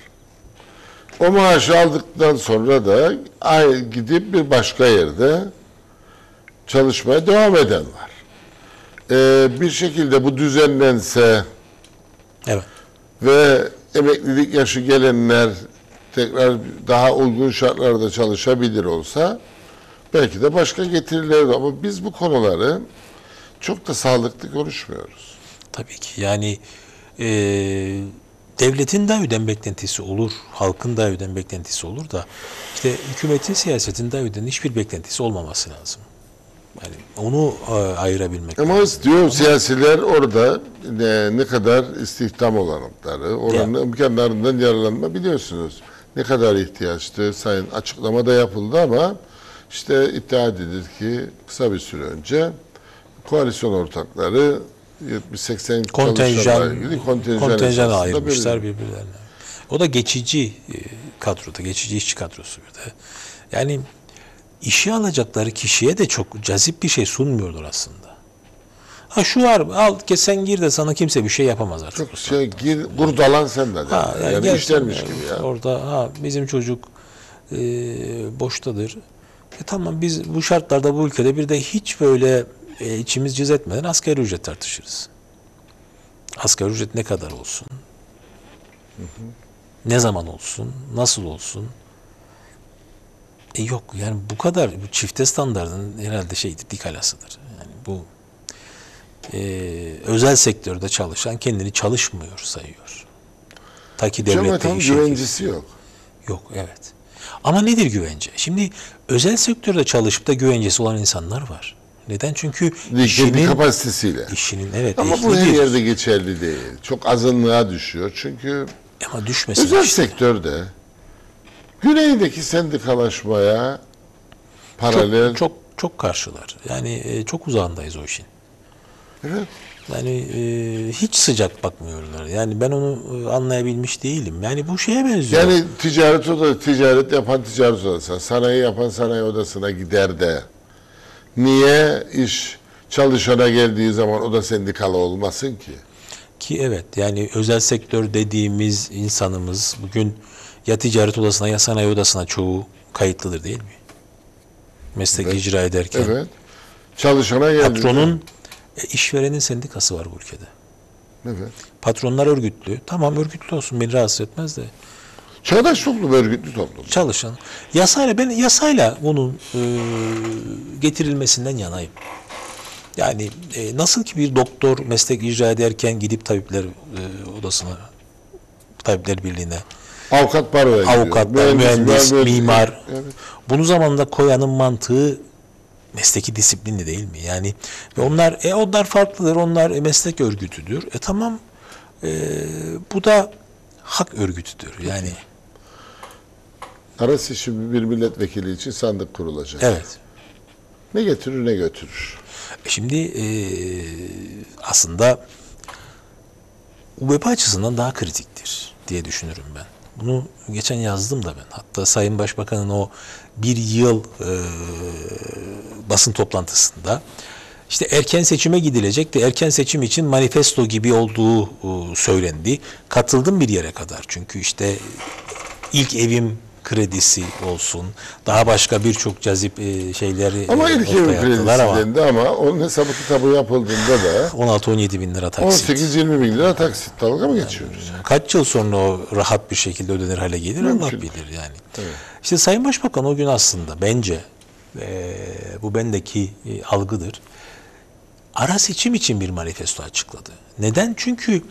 Speaker 1: O maaşı aldıktan sonra da ay gidip bir başka yerde çalışmaya devam eden var. E, bir şekilde bu düzenlense
Speaker 2: Evet.
Speaker 1: ve emeklilik yaşı gelenler tekrar daha uygun şartlarda çalışabilir olsa belki de başka getirilerdi ama biz bu konuları çok da sağlıklı konuşmuyoruz.
Speaker 2: Tabii ki yani e, devletin Davi'den beklentisi olur, halkın Davi'den beklentisi olur da işte hükümetin, siyasetin Davi'den hiçbir beklentisi olmaması lazım. Yani onu e, ayırabilmek
Speaker 1: Ama
Speaker 2: lazım.
Speaker 1: diyor siyasiler orada ne, ne kadar istihdam olanakları, oranın
Speaker 2: Ya.
Speaker 1: imkanlarından yararlanma biliyorsunuz. Ne kadar ihtiyaçtı, sayın açıklama da yapıldı ama işte iddia edilir ki kısa bir süre önce koalisyon ortakları yetmiş seksen
Speaker 2: Kontenjan,
Speaker 1: çalışanla ilgili kontenjan,
Speaker 2: kontenjan
Speaker 1: esasında
Speaker 2: ayırmışlar
Speaker 1: belirli.
Speaker 2: birbirlerine. O da geçici e, kadroda, geçici işçi kadrosu bir de. Yani işe alacakları kişiye de çok cazip bir şey sunmuyorlar aslında. Ha şu var, al ki sen gir de sana kimse bir şey yapamaz artık.
Speaker 1: Çok şey, gir, kurdalan sen de.
Speaker 2: Ha,
Speaker 1: Yani, yani
Speaker 2: gel
Speaker 1: işlermiş
Speaker 2: sen,
Speaker 1: gibi ya.
Speaker 2: Orada ha, bizim çocuk e, boştadır. E, tamam biz bu şartlarda bu ülkede bir de hiç böyle e, içimiz cız etmeden asgari ücret tartışırız. Asgari ücret ne kadar olsun?
Speaker 1: Hı hı.
Speaker 2: Ne zaman olsun? Nasıl olsun? E yok yani bu kadar bu çifte standardın herhalde şeydir, dik alasıdır. Yani bu e, özel sektörde çalışan kendini çalışmıyor sayıyor. Ta ki devlette
Speaker 1: tam
Speaker 2: işe
Speaker 1: güvencesi yok.
Speaker 2: Yok evet. Ama nedir güvence? Şimdi özel sektörde çalışıp da güvencesi olan insanlar var. Neden? Çünkü
Speaker 1: Kendi
Speaker 2: işinin,
Speaker 1: kapasitesiyle.
Speaker 2: işinin evet.
Speaker 1: Ama bu her
Speaker 2: ehlidir.
Speaker 1: yerde geçerli değil. Çok azınlığa düşüyor. Çünkü
Speaker 2: Ama düşmesin
Speaker 1: özel
Speaker 2: işte.
Speaker 1: sektörde güneydeki sendikalaşmaya paralel.
Speaker 2: Çok, çok çok karşılar. Yani e, çok uzağındayız o işin.
Speaker 1: Evet.
Speaker 2: Yani e, hiç sıcak bakmıyorlar. Yani ben onu e, anlayabilmiş değilim. Yani bu şeye benziyor.
Speaker 1: Yani ticaret odası, ticaret yapan ticaret odasına, sanayi yapan sanayi odasına gider de niye iş çalışana geldiği zaman o da sendikalı olmasın ki?
Speaker 2: Ki evet yani özel sektör dediğimiz insanımız bugün ya ticaret odasına ya sanayi odasına çoğu kayıtlıdır değil mi? Meslek
Speaker 1: Evet.
Speaker 2: icra ederken.
Speaker 1: Evet. Çalışana geldi.
Speaker 2: Patronun, e, işverenin sendikası var bu ülkede.
Speaker 1: Evet.
Speaker 2: Patronlar örgütlü. Tamam örgütlü olsun beni rahatsız etmez de.
Speaker 1: Çağdaş toplum, örgütlü toplum.
Speaker 2: Çalışan. Yasayla ben yasayla bunun e, getirilmesinden yanayım. Yani e, nasıl ki bir doktor meslek icra ederken gidip tabipler e, odasına, tabipler birliğine,
Speaker 1: Avukat baroya gidiyor.
Speaker 2: avukat, mühendis,
Speaker 1: mühendis,
Speaker 2: mimar,
Speaker 1: evet.
Speaker 2: bunu zamanında koyanın mantığı mesleki disiplinli değil mi? Yani ve onlar e onlar farklıdır, onlar e, meslek örgütüdür. E tamam, e, bu da hak örgütüdür. Yani
Speaker 1: Ara seçim bir milletvekili için sandık kurulacak.
Speaker 2: evet.
Speaker 1: Ne getirir ne götürür.
Speaker 2: Şimdi e, aslında U B P açısından daha kritiktir diye düşünürüm ben. Bunu geçen yazdım da ben. Hatta Sayın Başbakan'ın o bir yıl e, basın toplantısında işte erken seçime gidilecek de erken seçim için manifesto gibi olduğu e, söylendi. Katıldım bir yere kadar. Çünkü işte ilk evim kredisi olsun, daha başka birçok cazip e, şeyleri
Speaker 1: Ama
Speaker 2: e,
Speaker 1: ilk evin
Speaker 2: ortaya
Speaker 1: kredisi
Speaker 2: attılar ama
Speaker 1: dendi ama onun hesabı kitabı yapıldığında da
Speaker 2: on altı on yedi bin lira
Speaker 1: on
Speaker 2: taksit.
Speaker 1: sekiz yirmi bin lira taksit, dalga mı geçiyoruz?
Speaker 2: Kaç yıl sonra o rahat bir şekilde ödenir hale gelir
Speaker 1: Mümkün.
Speaker 2: Allah bilir yani.
Speaker 1: Evet.
Speaker 2: İşte Sayın Başbakan o gün aslında bence e, bu bendeki e, algıdır. Ara seçim için bir manifesto açıkladı. Neden? Çünkü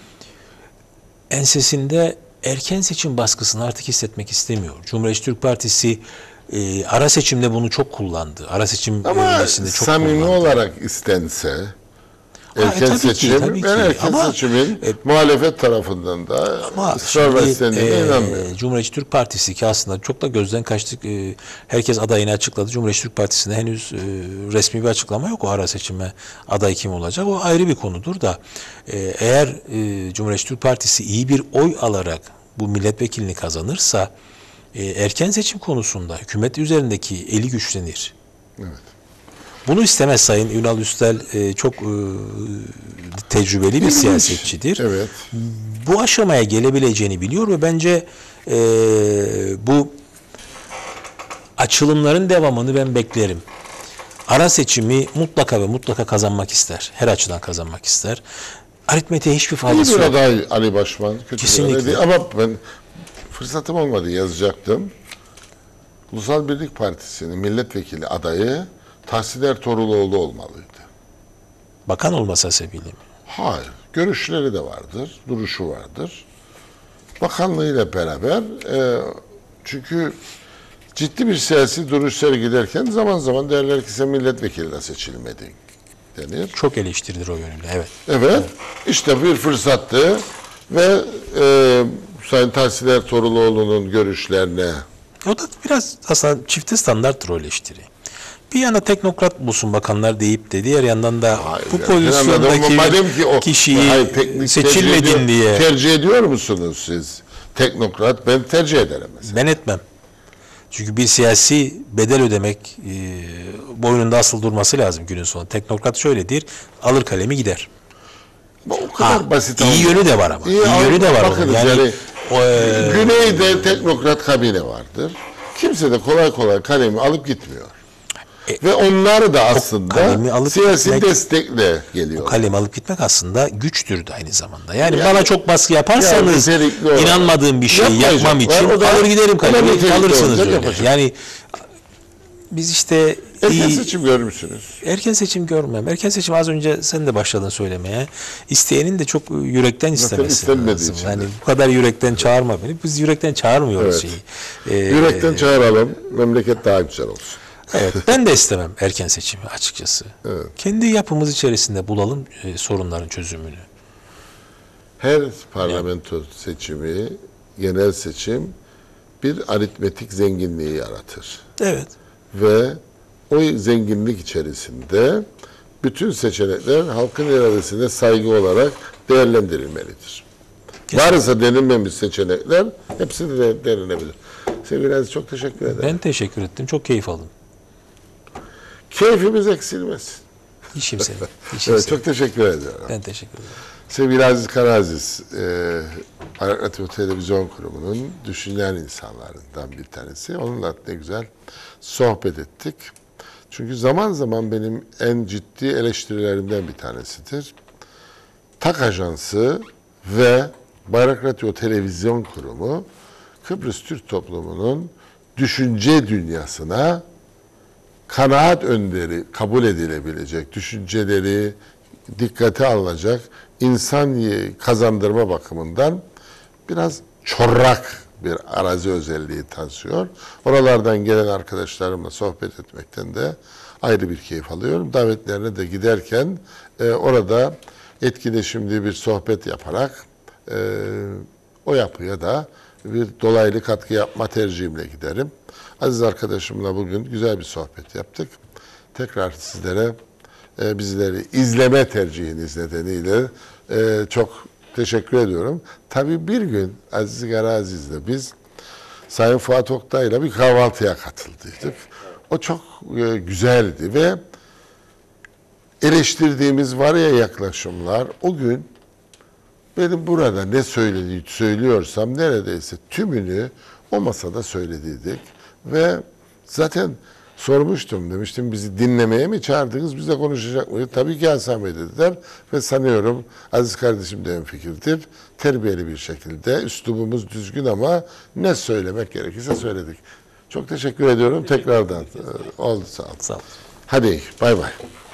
Speaker 2: ensesinde erken seçim baskısını artık hissetmek istemiyor. Cumhuriyetçi Türk Partisi e, ara seçimde bunu çok kullandı. Ara seçim
Speaker 1: Ama
Speaker 2: öncesinde çok
Speaker 1: samimi
Speaker 2: kullandı.
Speaker 1: olarak istense
Speaker 2: Ha,
Speaker 1: erken
Speaker 2: e, tabii ki,
Speaker 1: seçim,
Speaker 2: tabii
Speaker 1: ben
Speaker 2: ki.
Speaker 1: erken
Speaker 2: Ama,
Speaker 1: seçimin
Speaker 2: e,
Speaker 1: muhalefet tarafından da
Speaker 2: Ama
Speaker 1: ısrar ve
Speaker 2: şimdi,
Speaker 1: istendiğine
Speaker 2: e,
Speaker 1: inanmıyorum.
Speaker 2: Cumhuriyetçi Türk Partisi ki aslında çok da gözden kaçtık. E, herkes adayını açıkladı. Cumhuriyetçi Türk Partisi'nde henüz e, resmi bir açıklama yok. O ara seçime aday kim olacak? O ayrı bir konudur da. E, eğer e, Cumhuriyetçi Türk Partisi iyi bir oy alarak bu milletvekilini kazanırsa e, erken seçim konusunda hükümet üzerindeki eli güçlenir.
Speaker 1: Evet.
Speaker 2: Bunu istemez Sayın Ünal Üstel e, çok e, tecrübeli bir
Speaker 1: İlginç.
Speaker 2: siyasetçidir.
Speaker 1: Evet.
Speaker 2: Bu aşamaya gelebileceğini biliyor ve bence e, bu açılımların devamını ben beklerim. Ara seçimi mutlaka ve mutlaka kazanmak ister. Her açıdan kazanmak ister. Aritmetiğe hiçbir
Speaker 1: İyi
Speaker 2: faydası
Speaker 1: bir
Speaker 2: yok.
Speaker 1: aday Ali Başman. Kötü
Speaker 2: Kesinlikle.
Speaker 1: bir aday değil. Ama ben fırsatım olmadı, yazacaktım. Ulusal Birlik Partisi'nin milletvekili adayı Tahsin Ertuğruloğlu olmalıydı.
Speaker 2: Bakan olmasa sebebiyle mi?
Speaker 1: Hayır. Görüşleri de vardır, duruşu vardır. Bakanlığıyla beraber e, çünkü ciddi bir siyasi duruş sergilerken zaman zaman derler ki sen milletvekiline seçilmedin denir.
Speaker 2: Çok eleştirilir o yönüyle, evet.
Speaker 1: Evet, işte bir fırsattı ve e, Sayın Tahsiller Toruloğlu'nun görüşlerine.
Speaker 2: O da biraz aslında çifte standarttır o eleştiri. Bir yana teknokrat bulsun bakanlar deyip de diğer yandan da
Speaker 1: Hayır,
Speaker 2: bu
Speaker 1: yani
Speaker 2: pozisyondaki
Speaker 1: madem ki o,
Speaker 2: kişiyi
Speaker 1: hayır, teknik
Speaker 2: seçilmedin
Speaker 1: tercih ediyor,
Speaker 2: diye.
Speaker 1: Tercih ediyor musunuz siz? Teknokrat ben tercih ederim mesela.
Speaker 2: Ben etmem. Çünkü bir siyasi bedel ödemek e, boynunda asıl durması lazım günün sonunda. Teknokrat şöyledir, alır kalemi gider.
Speaker 1: O kadar
Speaker 2: Ha,
Speaker 1: basit.
Speaker 2: iyi yönü de var ama. İyi,
Speaker 1: İyi,
Speaker 2: yönü de var.
Speaker 1: bakınız
Speaker 2: Yani,
Speaker 1: yani,
Speaker 2: o, e,
Speaker 1: Güney'de teknokrat kabine vardır. Kimse de kolay kolay kalemi alıp gitmiyor.
Speaker 2: E,
Speaker 1: Ve onlar da aslında
Speaker 2: kalemi alıp
Speaker 1: siyasi
Speaker 2: gitmek-
Speaker 1: destekle geliyor.
Speaker 2: kalemi alıp gitmek aslında güçtür de aynı zamanda. Yani,
Speaker 1: Yani-
Speaker 2: bana çok baskı yaparsanız
Speaker 1: Yani nitelikli olarak.
Speaker 2: inanmadığım bir şeyi
Speaker 1: Yapmayacaklar.
Speaker 2: yapmam için
Speaker 1: O da-
Speaker 2: alır giderim
Speaker 1: o da
Speaker 2: kalemi,
Speaker 1: nitelikli
Speaker 2: alırsınız
Speaker 1: olacak,
Speaker 2: öyle.
Speaker 1: yapacak.
Speaker 2: Yani biz işte
Speaker 1: Erken
Speaker 2: iyi,
Speaker 1: seçim görmüşsünüz.
Speaker 2: erken seçim görmem. Erken seçim az önce sen de başladın söylemeye. İsteyenin de çok yürekten istemesi
Speaker 1: istenmediği
Speaker 2: lazım.
Speaker 1: için
Speaker 2: Yani
Speaker 1: de.
Speaker 2: bu kadar yürekten çağırma beni. Biz yürekten çağırmıyoruz
Speaker 1: Evet.
Speaker 2: şeyi. Ee,
Speaker 1: Yürekten çağıralım, memleket daha güzel olsun.
Speaker 2: Evet, ben de istemem erken seçimi açıkçası.
Speaker 1: Evet.
Speaker 2: Kendi yapımız içerisinde bulalım e, sorunların çözümünü.
Speaker 1: Her parlamento seçimi, genel seçim bir aritmetik zenginliği yaratır.
Speaker 2: Evet.
Speaker 1: Ve o zenginlik içerisinde bütün seçenekler halkın iradesine saygı olarak değerlendirilmelidir.
Speaker 2: Kesinlikle.
Speaker 1: Varsa denilmemiş seçenekler hepsi de denilebilir. Sevgili Aziz, çok teşekkür ederim.
Speaker 2: Ben teşekkür ettim. Çok keyif aldım.
Speaker 1: Keyfimiz eksilmesin.
Speaker 2: Hiç kimsenin. Hiç
Speaker 1: Evet,
Speaker 2: kimsenin.
Speaker 1: çok teşekkür ediyorum.
Speaker 2: Ben teşekkür ederim.
Speaker 1: Sevgili Aziz Karaziz, e, Arak Radyo Televizyon Kurumu'nun düşünen insanlarından bir tanesi. Onunla ne güzel sohbet ettik. Çünkü zaman zaman benim en ciddi eleştirilerimden bir tanesidir. TAK Ajansı ve Bayrak Radyo Televizyon Kurumu Kıbrıs Türk toplumunun düşünce dünyasına kanaat önderi kabul edilebilecek düşünceleri dikkate alınacak insan kazandırma bakımından biraz çorrak bir arazi özelliği taşıyor. Oralardan gelen arkadaşlarımla sohbet etmekten de ayrı bir keyif alıyorum. Davetlerine de giderken e, orada etkileşimli bir sohbet yaparak e, o yapıya da bir dolaylı katkı yapma tercihimle giderim. Aziz arkadaşımla bugün güzel bir sohbet yaptık. Tekrar sizlere e, bizleri izleme tercihiniz nedeniyle e, çok teşekkür ediyorum. Tabii bir gün Aziz Karaziz'le biz Sayın Fuat Oktay'la bir kahvaltıya katıldıydık. O çok e, güzeldi ve eleştirdiğimiz var ya yaklaşımlar o gün benim burada ne söylediği söylüyorsam neredeyse tümünü o masada söylediydik ve zaten sormuştum, demiştim bizi dinlemeye mi çağırdınız, bize konuşacak mıyız? Tabii ki Hasan Bey dediler ve sanıyorum Aziz kardeşim de hemfikirdir. Terbiyeli bir şekilde, üslubumuz düzgün ama ne söylemek gerekirse söyledik. Çok teşekkür ediyorum tekrardan. Oldu, sağ olun.
Speaker 2: Sağ olun.
Speaker 1: Hadi bay bay.